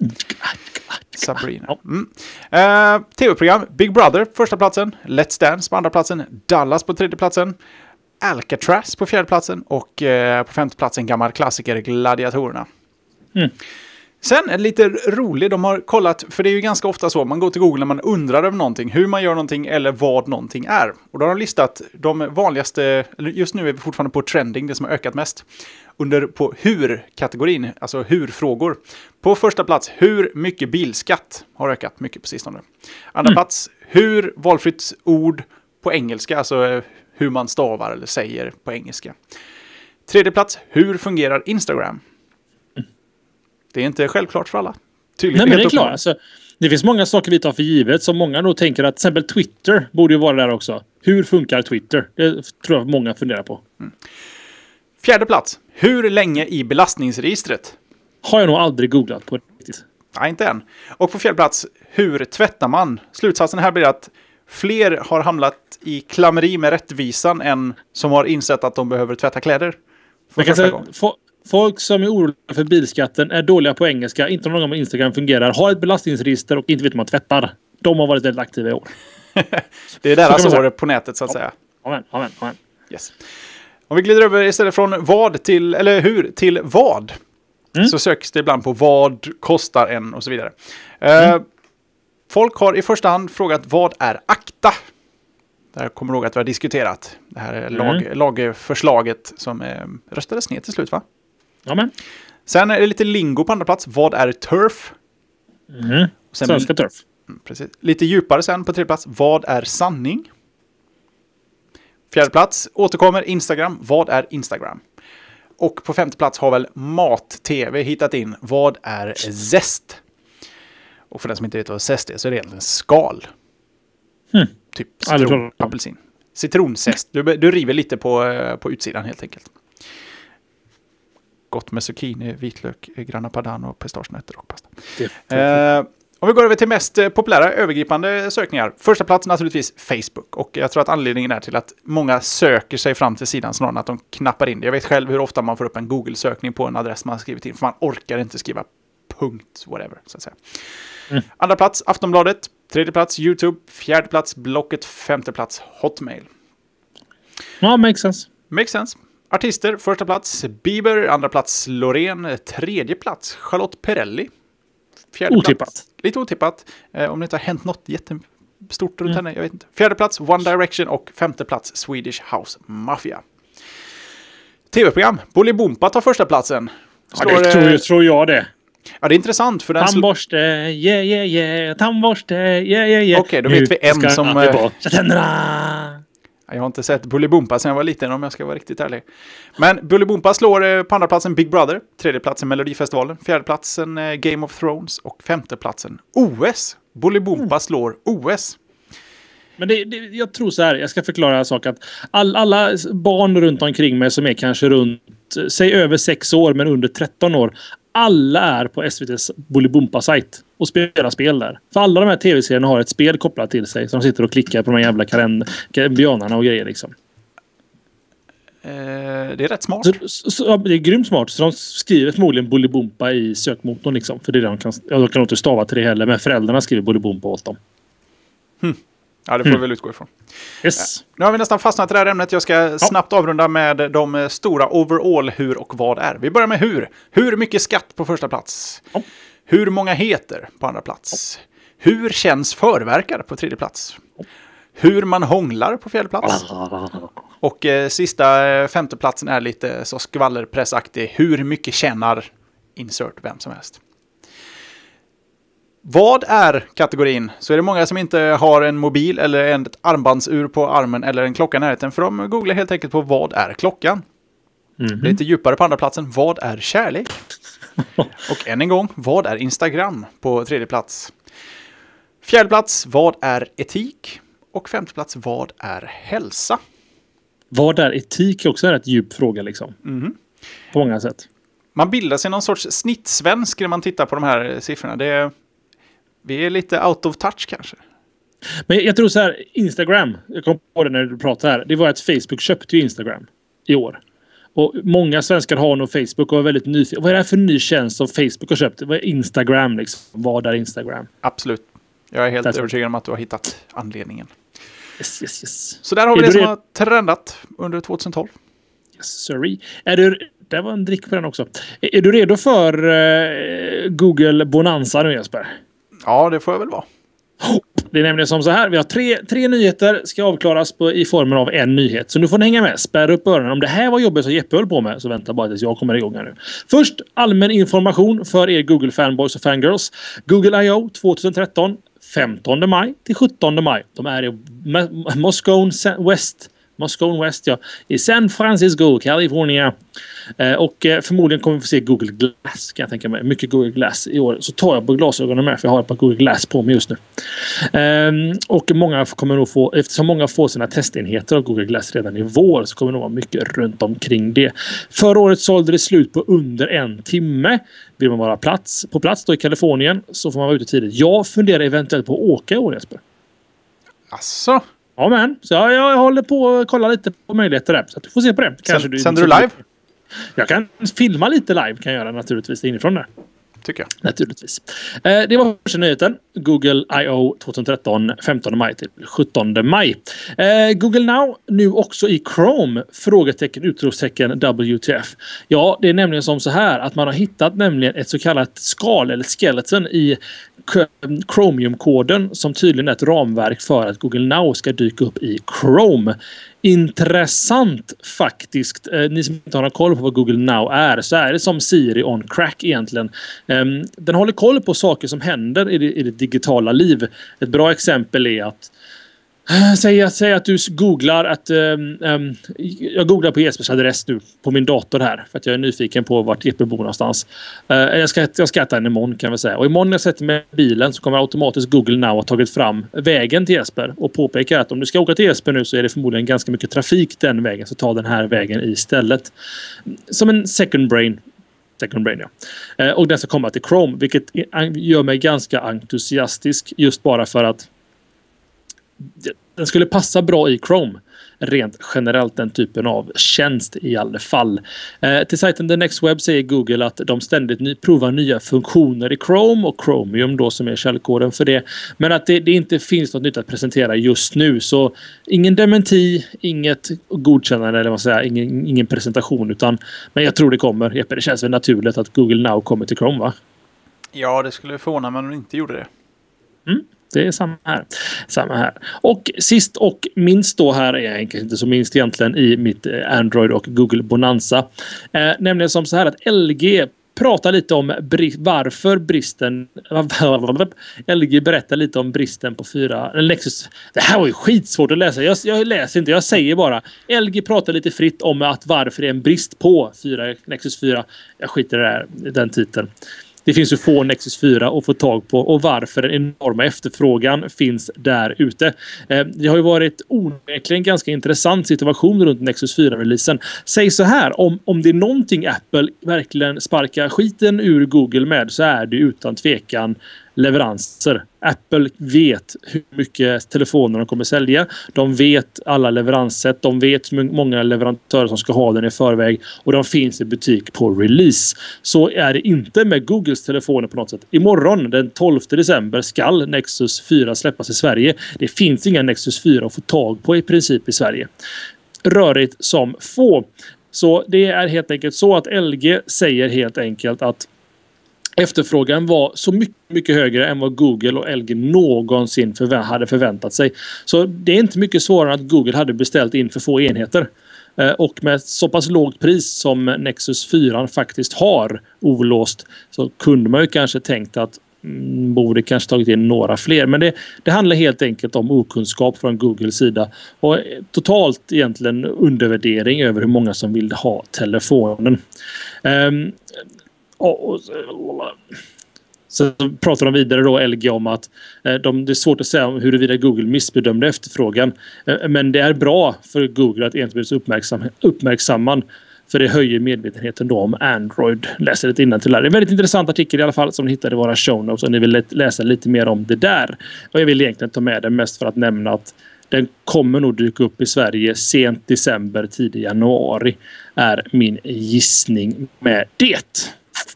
Sabrina. Mm. Uh, Tv-program. Big Brother, första platsen. Let's Dance på andra platsen. Dallas på tredje platsen. Alcatraz på fjärde platsen. Och uh, på femte platsen gammal klassiker Gladiatorerna. Mm. Sen är det lite roligt, de har kollat, för det är ju ganska ofta så, man går till Google när man undrar över någonting, hur man gör någonting eller vad någonting är. Och då har de listat de vanligaste, just nu är vi fortfarande på trending, det som har ökat mest, under på hur-kategorin, alltså hur-frågor. På första plats, hur mycket bilskatt har ökat mycket på sistone. Andra mm. plats, hur valfritt ord på engelska, alltså hur man stavar eller säger på engelska. Tredje plats, hur fungerar Instagram? Det är inte självklart för alla. Tydligen. Nej, men det är klart. Alltså, det finns många saker vi tar för givet som många nog tänker att till exempel Twitter borde ju vara där också. Hur funkar Twitter? Det tror jag många funderar på. Mm. Fjärde plats. Hur länge i belastningsregistret? Har jag nog aldrig googlat på riktigt. Nej, inte än. Och på fjärde plats. Hur tvättar man? Slutsatsen här blir att fler har hamnat i klammeri med rättvisan än som har insett att de behöver tvätta kläder. För första säga, gången. Folk som är oroliga för bilskatten är dåliga på engelska, inte någon gång om Instagram fungerar, har ett belastningsregister och inte vet hur man tvättar. De har varit väldigt aktiva i år. Det är deras år på nätet så att säga. Amen, amen, amen. Yes. Om vi glider över istället från vad till, eller hur, till vad. Mm. Så söks det ibland på vad kostar en och så vidare. Mm. Uh, folk har i första hand frågat vad är akta? Där kommer jag ihåg att vi har diskuterat. Det här är lag, mm. lagförslaget som eh, röstades ner till slut, va? Amen. Sen är det lite lingo på andra plats. Vad är turf? Mm. Sen svenska turf. Precis. Lite djupare sen på tredje plats. Vad är sanning? Fjärde plats återkommer Instagram. Vad är Instagram? Och på femte plats har väl mat-tv hittat in. Vad är zest? Och för den som inte vet vad zest är så är det egentligen skal. Mm. Typ citron, apelsin. Citronzest. Du, du river lite på, på utsidan helt enkelt. Gott med zucchini, vitlök, grana padano, pistagenötter och pasta. Eh, om vi går över till mest populära övergripande sökningar. Första plats naturligtvis Facebook. Och jag tror att anledningen är till att många söker sig fram till sidan snarare än att de knappar in det. Jag vet själv hur ofta man får upp en Google-sökning på en adress man har skrivit in. För man orkar inte skriva punkt, whatever, så att säga. Mm. Andra plats, Aftonbladet. Tredje plats, YouTube. Fjärde plats, Blocket. Femte plats, Hotmail. Ja, makes sense. Makes sense. Artister, första plats, Bieber. Andra plats, Loreen. Tredje plats, Charlotte Perrelli. Fjärde otippat. Plats, lite otippat. Eh, om det inte har hänt något jätte, stort runt mm. henne, jag vet inte. Fjärde plats One Direction och femte plats Swedish House Mafia. Tv-program, Bolibompa tar första platsen. Slår, ja, det tror, jag, tror jag det. Ja, det är intressant för den... Tandborste, yeah, yeah, yeah. Tandborste, yeah, yeah, yeah. Okej, okay, då vet vi en som... Ja, jag har inte sett Bolibompa sedan jag var liten om jag ska vara riktigt ärlig. Men Bolibompa slår på andra platsen Big Brother, tredje platsen Melodifestivalen, fjärde platsen Game of Thrones och femte platsen O S. Bolibompa mm. slår O S. Men det, det, jag tror så här, jag ska förklara en sak att all, alla barn runt omkring mig som är kanske runt, säg över sex år men under tretton år, alla är på S V T:s Bolibompa-sajt och spelar spel där. För alla de här tv-serierna har ett spel kopplat till sig så de sitter och klickar på de här jävla kalendern och grejer liksom. Eh, det är rätt smart. Så, så, så, det är grymt smart. Så de skriver förmodligen Bolibompa i sökmotorn liksom. För det är det de kan, ja, de kan inte stava till det heller, men föräldrarna skriver Bolibompa åt dem. Hmm. Ja, det får mm. vi väl utgå ifrån. Yes. Nu har vi nästan fastnat i det här ämnet. Jag ska ja. snabbt avrunda med de stora overall hur och vad är. Vi börjar med hur. Hur mycket skatt på första plats? Ja. Hur många heter på andra plats? Ja. Hur känns förverkare på tredje plats? Ja. Hur man hånglar på fjärde plats? Ja. Och eh, sista eh, femte platsen är lite så skvallerpressaktig. Hur mycket tjänar insert vem som helst? Vad är kategorin? Så är det många som inte har en mobil eller en armbandsur på armen eller en klocka i närheten. För de googlar helt enkelt på vad är klockan? Mm-hmm. Det är lite djupare på andra platsen. Vad är kärlek? Och än en gång, vad är Instagram på tredje plats? Fjärde plats, vad är etik? Och femte plats, vad är hälsa? Vad är etik också är ett djup fråga liksom. Mm-hmm. På många sätt. Man bildar sig någon sorts snittsvensk när man tittar på de här siffrorna. Det är... Vi är lite out of touch kanske. Men jag tror så här, Instagram, jag kom på det när du pratade här, det var att Facebook köpte ju Instagram i år. Och många svenskar har nog Facebook och är väldigt nyfikna. Vad är det här för ny tjänst som Facebook har köpt? Vad är Instagram liksom? Vad är Instagram? Absolut. Jag är helt That's övertygad om att du har hittat anledningen. Yes, yes, yes. Så där har vi är det som red- har trendat under tjugohundratolv. Yes, sorry. Är du... Det var en drick på den också. Är, är du redo för uh, Google Bonanza nu, Jesper? Ja, det får jag väl vara. Det är nämligen som så här. Vi har tre, tre nyheter ska avklaras på, i formen av en nyhet. Så nu får ni hänga med. Spärra upp öronen. Om det här var jobbet som Jeppe höll på med så vänta bara tills jag kommer igång här nu. Först allmän information för er Google fanboys och fangirls. Google I O tjugohundratretton femtonde maj till sjuttonde maj. De är i Moscow West. Moscow West, ja. I San Francisco, California. Eh, och eh, förmodligen kommer vi få se Google Glass, kan jag tänka mig. Mycket Google Glass i år. Så tar jag på glasögonen med, för jag har ett par Google Glass på mig just nu. Eh, och många kommer nog få, eftersom många får sina testenheter av Google Glass redan i vår, så kommer det nog vara mycket runt omkring det. Förra året sålde det slut på under en timme. Vill man vara plats, på plats då i Kalifornien så får man vara ute tidigt. Jag funderar eventuellt på att åka i år, Jesper. Asså? Ja, men. Så jag, jag håller på att kolla lite på möjligheter där. Så att du får se på det. Kanske Sänd, du, sänder du live? Jag kan filma lite live, kan jag göra naturligtvis inifrån där. Tycker jag. Naturligtvis. Eh, det var första nyheten. Google I O tjugohundratretton femtonde maj till sjuttonde maj. Eh, Google Now nu också i Chrome. Frågetecken, utropstecken, W T F. Ja, det är nämligen som så här att man har hittat nämligen ett så kallat skal eller skeleton i Chromium-koden som tydligen är ett ramverk för att Google Now ska dyka upp i Chrome. Intressant faktiskt. Eh, ni som inte har någon koll på vad Google Now är, så är det som Siri on crack egentligen. Eh, den håller koll på saker som händer i det, i det digitala liv. Ett bra exempel är att Säg att, säg att du googlar att um, um, jag googlar på Jespers adress nu på min dator här för att jag är nyfiken på vart Jesper bor någonstans. Uh, jag ska jag ska äta en imorgon, kan vi säga. Och imorgon när jag sätter mig i bilen så kommer automatiskt Google Now ha tagit fram vägen till Jesper och påpekar att om du ska åka till Jesper nu så är det förmodligen ganska mycket trafik den vägen, så ta den här vägen istället. Som en second brain. Second brain, ja. Uh, och den ska komma till Chrome, vilket gör mig ganska entusiastisk just bara för att den skulle passa bra i Chrome. Rent generellt den typen av tjänst i alla fall. Eh, till sajten The Next Web säger Google att de ständigt ny, provar nya funktioner i Chrome och Chromium då som är källkoden för det. Men att det, det inte finns något nytt att presentera just nu. Så ingen dementi, inget godkännande eller vad säger, ingen, ingen presentation. Utan, men jag tror det kommer. Jeppe, det känns väl naturligt att Google Now kommer till Chrome, va? Ja, det skulle förvåna mig om de inte gjorde det. Mm. Det är samma här. Samma här. Och sist och minst då här är enkelt inte så minst egentligen i mitt Android och Google Bonanza. Eh, nämligen som så här att L G pratar lite om bri- varför bristen L G berättar lite om bristen på fyra Nexus. Det här var ju skitsvårt att läsa. Jag, jag läser inte, jag säger bara. L G pratar lite fritt om att varför det är en brist på fyra Nexus fyra. Jag skiter i det här, den titeln. Det finns ju få Nexus fyra att få tag på och varför den enorma efterfrågan finns där ute. Det har ju varit onekligen ganska intressant situation runt Nexus fyra-releasen. Säg så här, om, om det är någonting Apple verkligen sparkar skiten ur Google med så är det utan tvekan leveranser. Apple vet hur mycket telefoner de kommer sälja. De vet alla leveranssätt. De vet hur många leverantörer som ska ha den i förväg. Och de finns i butik på release. Så är det inte med Googles telefoner på något sätt. Imorgon den tolfte december ska Nexus fyra släppas i Sverige. Det finns inga Nexus fyra att få tag på i princip i Sverige. Rörigt som få. Så det är helt enkelt så att L G säger helt enkelt att efterfrågan var så mycket, mycket högre än vad Google och L G någonsin förvä- hade förväntat sig. Så det är inte mycket svårare att Google hade beställt in för få enheter. Eh, och med så pass lågt pris som Nexus fyra faktiskt har olåst så kunde man ju kanske tänkt att mm, borde kanske tagit in några fler. Men det, det handlar helt enkelt om okunskap från Googles sida. Och totalt egentligen undervärdering över hur många som vill ha telefonen. Eh, Och så pratar de vidare då L G om att de, det är svårt att säga huruvida Google missbedömde efterfrågan. Men det är bra för Google att egentligen uppmärksam, uppmärksamma för det höjer medvetenheten då om Android. Läser lite innantill här. Det är en väldigt intressant artikel i alla fall som ni hittar i våra show notes om ni vill läsa lite mer om det där. Och jag vill egentligen ta med det mest för att nämna att den kommer nog dyka upp i Sverige sent december, tidig januari är min gissning med det.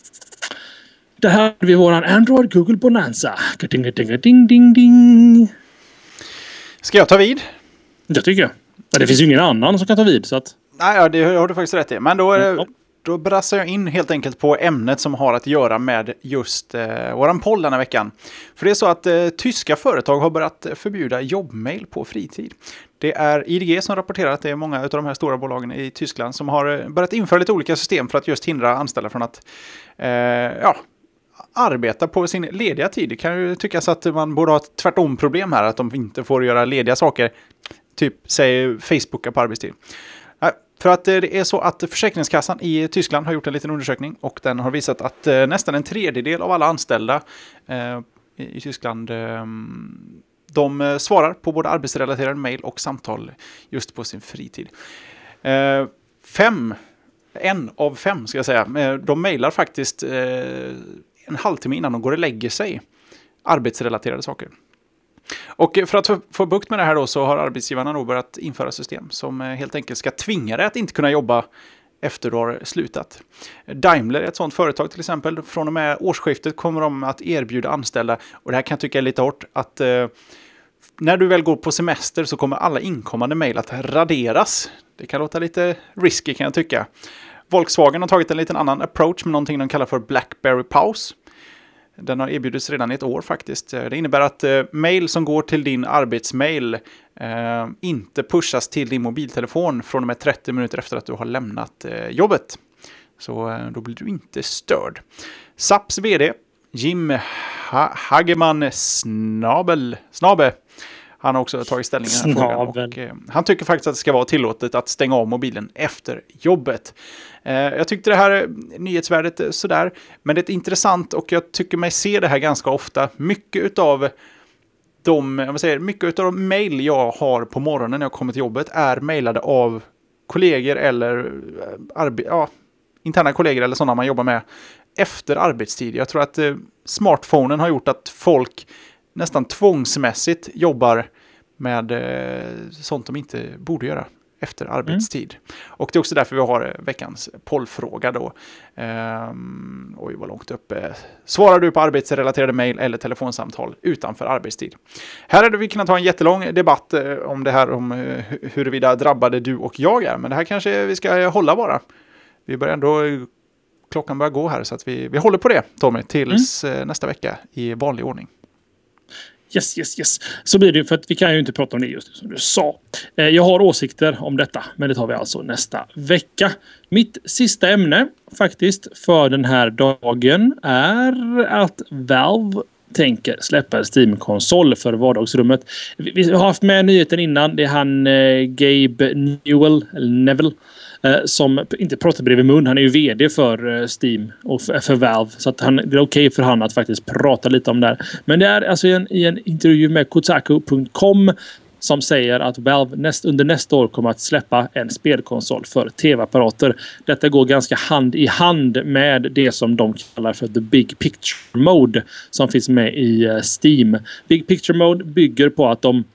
Det här har vi våran Android Google Bonanza. Ding, ding, ding, ding, ding. Ska jag ta vid? Det tycker jag. Men det finns ju ingen annan som kan ta vid. Så att... Nej, ja, det har du faktiskt rätt i. Men då, mm. då brassar jag in helt enkelt på ämnet som har att göra med just eh, våran poll denna veckan. För det är så att eh, tyska företag har börjat förbjuda jobbmail på fritid. Det är I D G som rapporterar att det är många av de här stora bolagen i Tyskland som har börjat införa lite olika system för att just hindra anställda från att eh, ja, arbeta på sin lediga tid. Det kan ju tyckas att man borde ha ett tvärtom problem här, att de inte får göra lediga saker. Typ, säg Facebooka på arbetstid. För att det är så att Försäkringskassan i Tyskland har gjort en liten undersökning och den har visat att nästan en tredjedel av alla anställda eh, i Tyskland eh, de svarar på både arbetsrelaterade mejl och samtal just på sin fritid. Eh, fem, en av fem ska jag säga, de mejlar faktiskt eh, en halvtimme innan de går och lägger sig arbetsrelaterade saker. Och för att få bukt med det här då så har arbetsgivarna då börjat införa system som helt enkelt ska tvinga dig att inte kunna jobba efter du har slutat. Daimler är ett sådant företag till exempel. Från och med årsskiftet kommer de att erbjuda anställda, och det här kan jag tycka är lite hårt, att eh, när du väl går på semester så kommer alla inkommande mejl att raderas. Det kan låta lite risky kan jag tycka. Volkswagen har tagit en liten annan approach med någonting de kallar för BlackBerry Pause. Den har erbjudits redan i ett år faktiskt. Det innebär att eh, mail som går till din arbetsmail eh, inte pushas till din mobiltelefon från och med trettio minuter efter att du har lämnat eh, jobbet. Så eh, då blir du inte störd. S A P:s vd Jim ha- Hageman Snabel, Snabe, han har också tagit ställning i den här frågan. Och, eh, han tycker faktiskt att det ska vara tillåtet att stänga av mobilen efter jobbet. Eh, jag tyckte det här nyhetsvärdet är sådär. Men det är intressant och jag tycker mig se det här ganska ofta. Mycket utav de, jag vill säga, mycket utav de mejl jag har på morgonen när jag kommer till jobbet är mejlade av kollegor eller arbe- ja, interna kollegor eller sådana man jobbar med efter arbetstid. Jag tror att eh, smartphonen har gjort att folk nästan tvångsmässigt jobbar med eh, sånt de inte borde göra efter arbetstid. Mm. Och det är också därför vi har veckans pollfråga då. Ehm, oj, vad långt upp. Svarar du på arbetsrelaterade mejl eller telefonsamtal utanför arbetstid? Här hade vi kunnat ha en jättelång debatt eh, om det här, om eh, huruvida drabbade du och jag är. Men det här kanske vi ska hålla bara. Vi börjar ändå, klockan börjar gå här så att vi, vi håller på det, Tommy, tills mm. eh, nästa vecka i vanlig ordning. Yes, yes, yes. Så blir det, för att vi kan ju inte prata om det just som du sa. Eh, jag har åsikter om detta, men det tar vi alltså nästa vecka. Mitt sista ämne faktiskt för den här dagen är att Valve tänker släppa en Steam-konsol för vardagsrummet. Vi, vi har haft med nyheten innan. Det är han eh, Gabe Newell, eller Neville, eh, som inte pratar bredvid mun. Han är ju vd för eh, Steam och för, för Valve. Så att han, det är okej okay för han att faktiskt prata lite om det här. Men det är alltså i en, i en intervju med Kotaku punkt com som säger att Valve näst, under nästa år kommer att släppa en spelkonsol för tv-apparater. Detta går ganska hand i hand med det som de kallar för The Big Picture Mode som finns med i uh, Steam. Big Picture Mode bygger på att de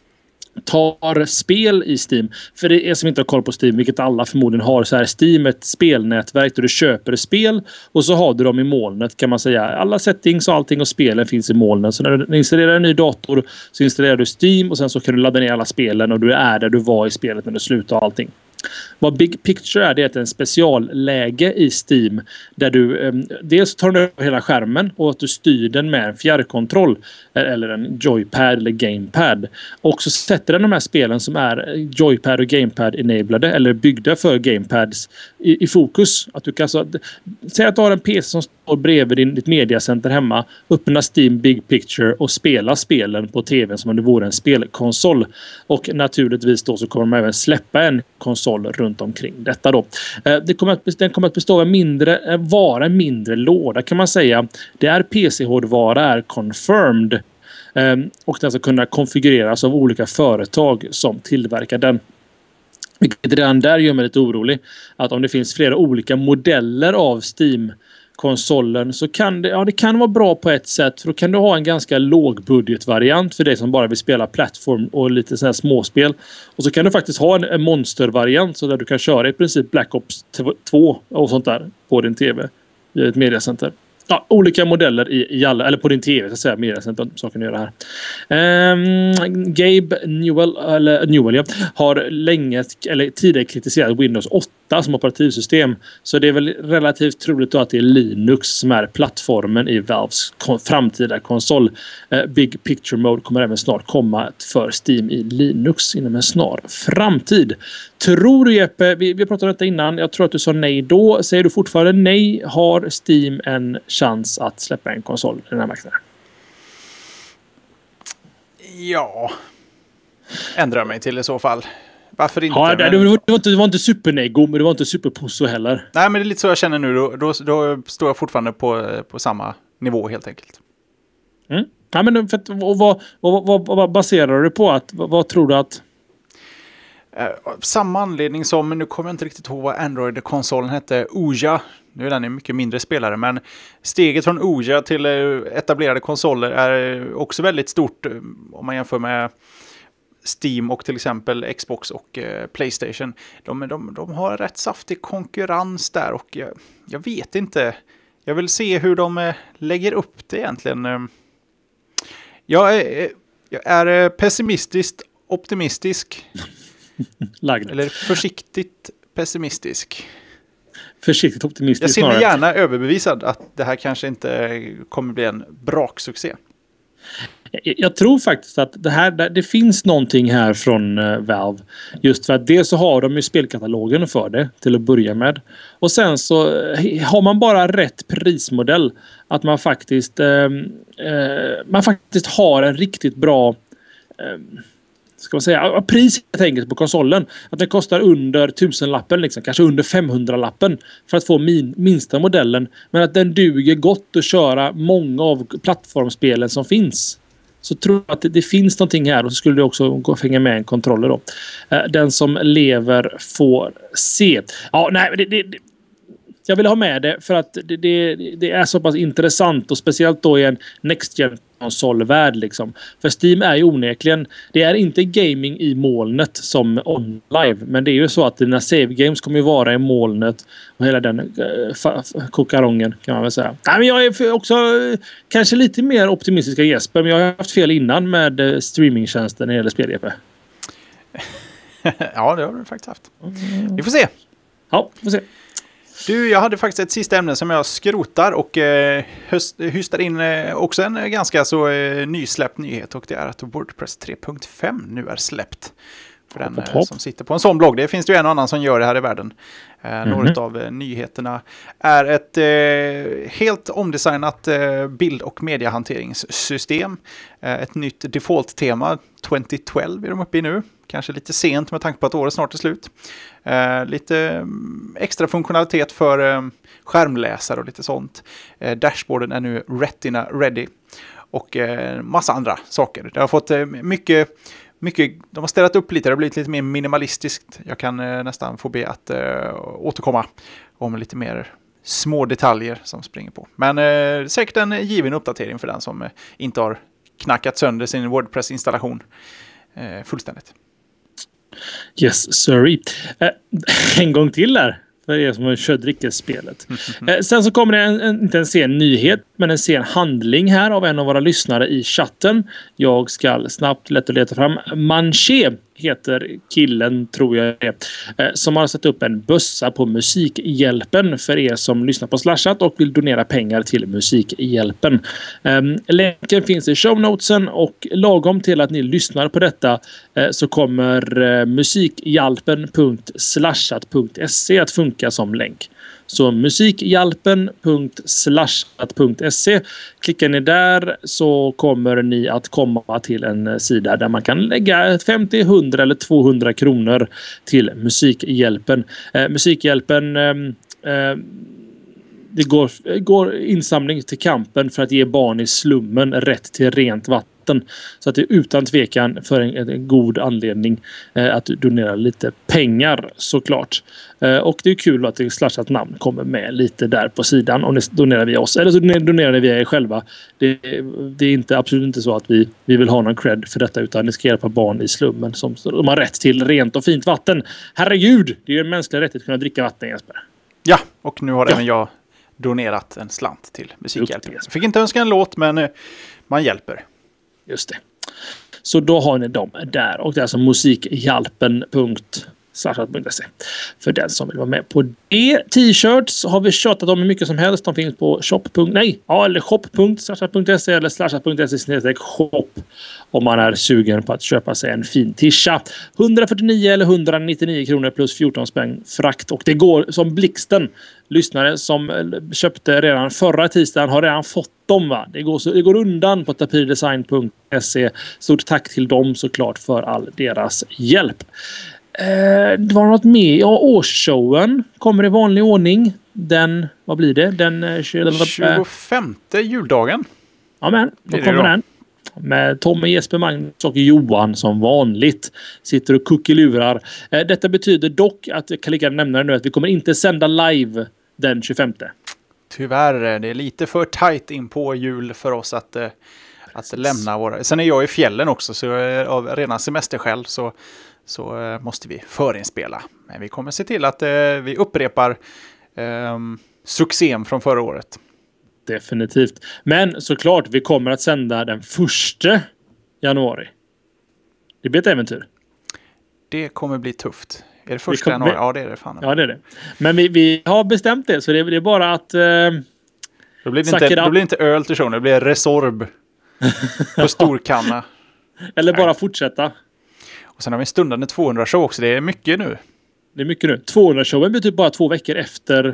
tar spel i Steam. För det är som inte har koll på Steam, vilket alla förmodligen har, så här Steam ett spelnätverk där du köper spel och så har du dem i molnet kan man säga. Alla settings och allting och spelen finns i molnet. Så när du installerar en ny dator så installerar du Steam och sen så kan du ladda ner alla spelen och du är där du var i spelet när du slutar och allting. Vad Big Picture är, det är ett en specialläge i Steam där du eh, dels tar du över hela skärmen och att du styr den med en fjärrkontroll eller en joypad eller gamepad och så sätter den de här spelen som är joypad och gamepad enablade eller byggda för gamepads i, i fokus. Att du kan så att, säg att du har en P C som står bredvid din, ditt mediacenter hemma, öppna Steam Big Picture och spela spelen på tvn som om det vore en spelkonsol. Och naturligtvis då så kommer de även släppa en konsol runt omkring detta då. Det kommer att, den kommer att bestå av en mindre, vara en mindre låda kan man säga. Det är P C-hårdvara är confirmed och den ska kunna konfigureras av olika företag som tillverkar den. Vilket redan där gör mig lite orolig. Att om det finns flera olika modeller av Steam-konsolen så kan det, ja, det kan vara bra på ett sätt. För då kan du ha en ganska lågbudgetvariant för dig som bara vill spela plattform och lite sådana här småspel. Och så kan du faktiskt ha en, en monstervariant så där du kan köra i princip Black Ops två och sånt där på din tv i ett mediacenter. Ja, olika modeller i, i alla, eller på din tv så att säga, mediacenter som kan göra det här. Um, Gabe Newell, eller Newell ja, har länge eller tidigare kritiserat Windows åtta som operativsystem. Så det är väl relativt troligt då att det är Linux som är plattformen i Valves kon- framtida konsol. Uh, Big Picture Mode kommer även snart komma för Steam i Linux inom en snar framtid. Tror du Jeppe, vi, vi pratade om detta innan, jag tror att du sa nej då. Säger du fortfarande nej? Har Steam en chans att släppa en konsol i den här marknaden? Ja, ändrar mig till i så fall. Varför inte? Ja, det, men... det, var, det, var inte, det var inte supernego, men det var inte superpusso heller. Nej, men det är lite så jag känner nu. Då, då, då står jag fortfarande på, på samma nivå helt enkelt. Mm. Ja, men för att, och vad, vad, vad, vad baserar du på? Att, vad, vad tror du att... Eh, samma anledning som, nu kommer jag inte riktigt ihåg vad Android-konsolen hette, Ouya. Nu är den en mycket mindre spelare, men steget från Ouya till etablerade konsoler är också väldigt stort om man jämför med Steam och till exempel Xbox och eh, PlayStation. De, de, de har rätt saftig konkurrens där och jag, jag vet inte. Jag vill se hur de eh, lägger upp det egentligen. Jag är, jag är pessimistiskt optimistisk. Lagd. Eller försiktigt pessimistisk. Försiktigt optimistisk. Jag ser mig gärna överbevisad att det här kanske inte kommer bli en braksuccé. Jag, jag tror faktiskt att det här det finns någonting här från uh, Valve. Just för att dels så har de ju spelkatalogen för det till att börja med. Och sen så uh, har man bara rätt prismodell. Att man faktiskt uh, uh, man faktiskt har en riktigt bra uh, ska man säga, pris helt enkelt på konsolen. Att den kostar under tusenlappen, liksom, kanske under femhundralappen för att få min, minsta modellen. Men att den duger gott att köra många av plattformsspelen som finns. Så tror jag att det, det finns någonting här och så skulle det också gå att hänga med en kontroller då. Den som lever får se. Ja, nej, det, det, jag vill ha med det för att det, det, det är så pass intressant och speciellt då i en next gen konsolvärld liksom. För Steam är ju onekligen, det är inte gaming i molnet som online, men det är ju så att dina save games kommer ju vara i molnet och hela den äh, kokarongen kan man väl säga. Nej, men jag är också äh, kanske lite mer optimistisk än Jesper, men jag har haft fel innan med äh, streamingtjänsten när det gäller spel, Jeppe. Ja, det har du faktiskt haft. Vi får se. Ja, vi får se. Du, jag hade faktiskt ett sista ämne som jag skrotar och eh, höst, hystar in eh, också en ganska så eh, nysläppt nyhet, och det är att WordPress tre punkt fem nu är släppt. För den hopp, hopp. som sitter på en sån blogg. Det finns ju en och annan som gör det här i världen. Eh, mm-hmm. Några av eh, nyheterna är ett eh, helt omdesignat eh, bild- och mediehanteringssystem. Eh, ett nytt default-tema. tjugohundratolv är de uppe i nu. Kanske lite sent med tanke på att året snart är slut. Eh, lite um, extra funktionalitet för um, skärmläsare och lite sånt. Eh, dashboarden är nu Retina ready. Och eh, massa andra saker. Det har fått eh, mycket... Mycket, de har ställt upp lite, det har blivit lite mer minimalistiskt. Jag kan eh, nästan få be att eh, återkomma om lite mer små detaljer som springer på. Men eh, säkert en given uppdatering för den som eh, inte har knackat sönder sin WordPress-installation eh, fullständigt. Yes, sorry. Eh, en gång till där. För er som har kört drickespelet. Eh, sen så kommer det en, en, inte en sen nyhet, men en sen handling här av en av våra lyssnare i chatten. Jag ska snabbt lätt att leta fram. Manché heter killen, tror jag det är, eh, som har satt upp en bössa på Musikhjälpen för er som lyssnar på Slashat och vill donera pengar till Musikhjälpen. Eh, länken finns i shownotesen, och lagom till att ni lyssnar på detta eh, så kommer eh, musikhjälpen punkt slashat punkt se att funka som länk. Så musikhjälpen punkt slashat punkt se. Klickar ni där så kommer ni att komma till en sida där man kan lägga femtio, hundra eller tvåhundra kronor till Musikhjälpen. Eh, Musikhjälpen eh, eh, det går, går insamling till kampen för att ge barn i slummen rätt till rent vatten. Så att det är utan tvekan för en, en god anledning eh, att donera lite pengar, såklart. Eh, och det är kul att det Slashat namn kommer med lite där på sidan om ni donerar via oss. Eller så donerar ni via er själva. Det, det är inte, absolut inte så att vi, vi vill ha någon cred för detta, utan ni ska hjälpa barn i slummen som de har rätt till rent och fint vatten. Herregud, det är ju en mänsklig rättighet att kunna dricka vatten, Jesper. Ja, och nu har ja. även jag donerat en slant till Musikhjälpen. Jag fick inte önska en låt, men man hjälper. Just det. Så då har ni dem där. Och det är alltså musikhjälpen punkt slashat punkt se för den som vill vara med på det. T-shirts har vi tjatat om hur mycket som helst. De finns på shop. Nej, ja, eller shop punkt slashat punkt se eller slashat punkt se snedstreck shop om man är sugen på att köpa sig en fin tisha. hundrafyrtionio eller hundranittionio kronor plus fjorton spänn frakt. Och det går som blixten. Lyssnare som köpte redan förra tisdagen har redan fått dem, va? Det går, så, det går undan på tapirdesign punkt se. Stort tack till dem såklart för all deras hjälp. Eh, det var något mer. Ja, årsshowen kommer i vanlig ordning. Den, vad blir det? Den tjugofemte juldagen. Ja, men då kommer då. den. Med Tommy, Jesper, Magnus och Johan som vanligt sitter och kuckelurar. Eh, detta betyder dock att jag kan lika nämna nu att vi kommer inte sända live den tjugofemte. Tyvärr, det är lite för tajt in på jul för oss att, att lämna våra... Sen är jag i fjällen också, så av rena semesterskäl så, så måste vi förinspela. Men vi kommer se till att vi upprepar eh, succén från förra året. Definitivt. Men såklart, vi kommer att sända den första januari. Det blir ett äventyr. Det kommer bli tufft. Är det första januari? Ja, det är det fan. Ja, det är det. Men vi, vi har bestämt det, så det, det är bara att... Eh, då, blir det inte, då blir det inte öl till showen, det blir Resorb på storkanna. Eller bara Nej. fortsätta. Och sen har vi en stundande tvåhundra-show också. Det är mycket nu. Det är mycket nu. tvåhundra-showen blir typ bara två veckor efter...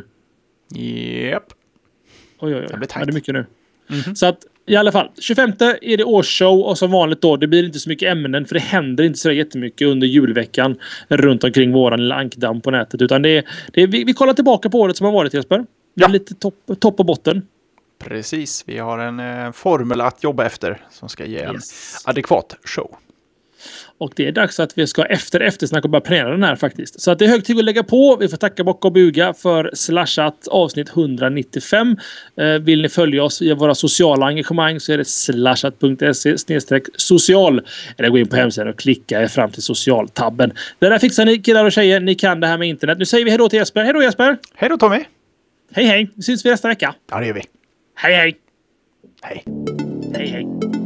Japp. Oj, oj, oj. Det blir ja, det är mycket nu. Mm-hmm. Så att i alla fall, tjugofemte är det årsshow, och som vanligt då, det blir inte så mycket ämnen, för det händer inte så jättemycket under julveckan runt omkring våran lilla ankdamm på nätet, utan det är, det är vi, vi kollar tillbaka på året som har varit, Jesper. Ja. Lite topp top och botten. Precis, vi har en eh, formel att jobba efter som ska ge en yes. adekvat show. Och det är dags att vi ska efter eftersnack och börja planera den här faktiskt. Så att det är hög tid att lägga på. Vi får tacka bock och buga för Slashat avsnitt etthundranittiofem. Eh, vill ni följa oss i våra sociala engagemang så är det slashat punkt se snedstreck social. Eller gå in på hemsidan och klicka er fram till socialtabben. Det där fixar ni, killar och tjejer. Ni kan det här med internet. Nu säger vi hej då till Jesper. Hej då, Jesper. Hej då, Tommy. Hej hej. Vi syns vi nästa vecka. Ja, det gör vi. Hej hej. Hej. Hej hej.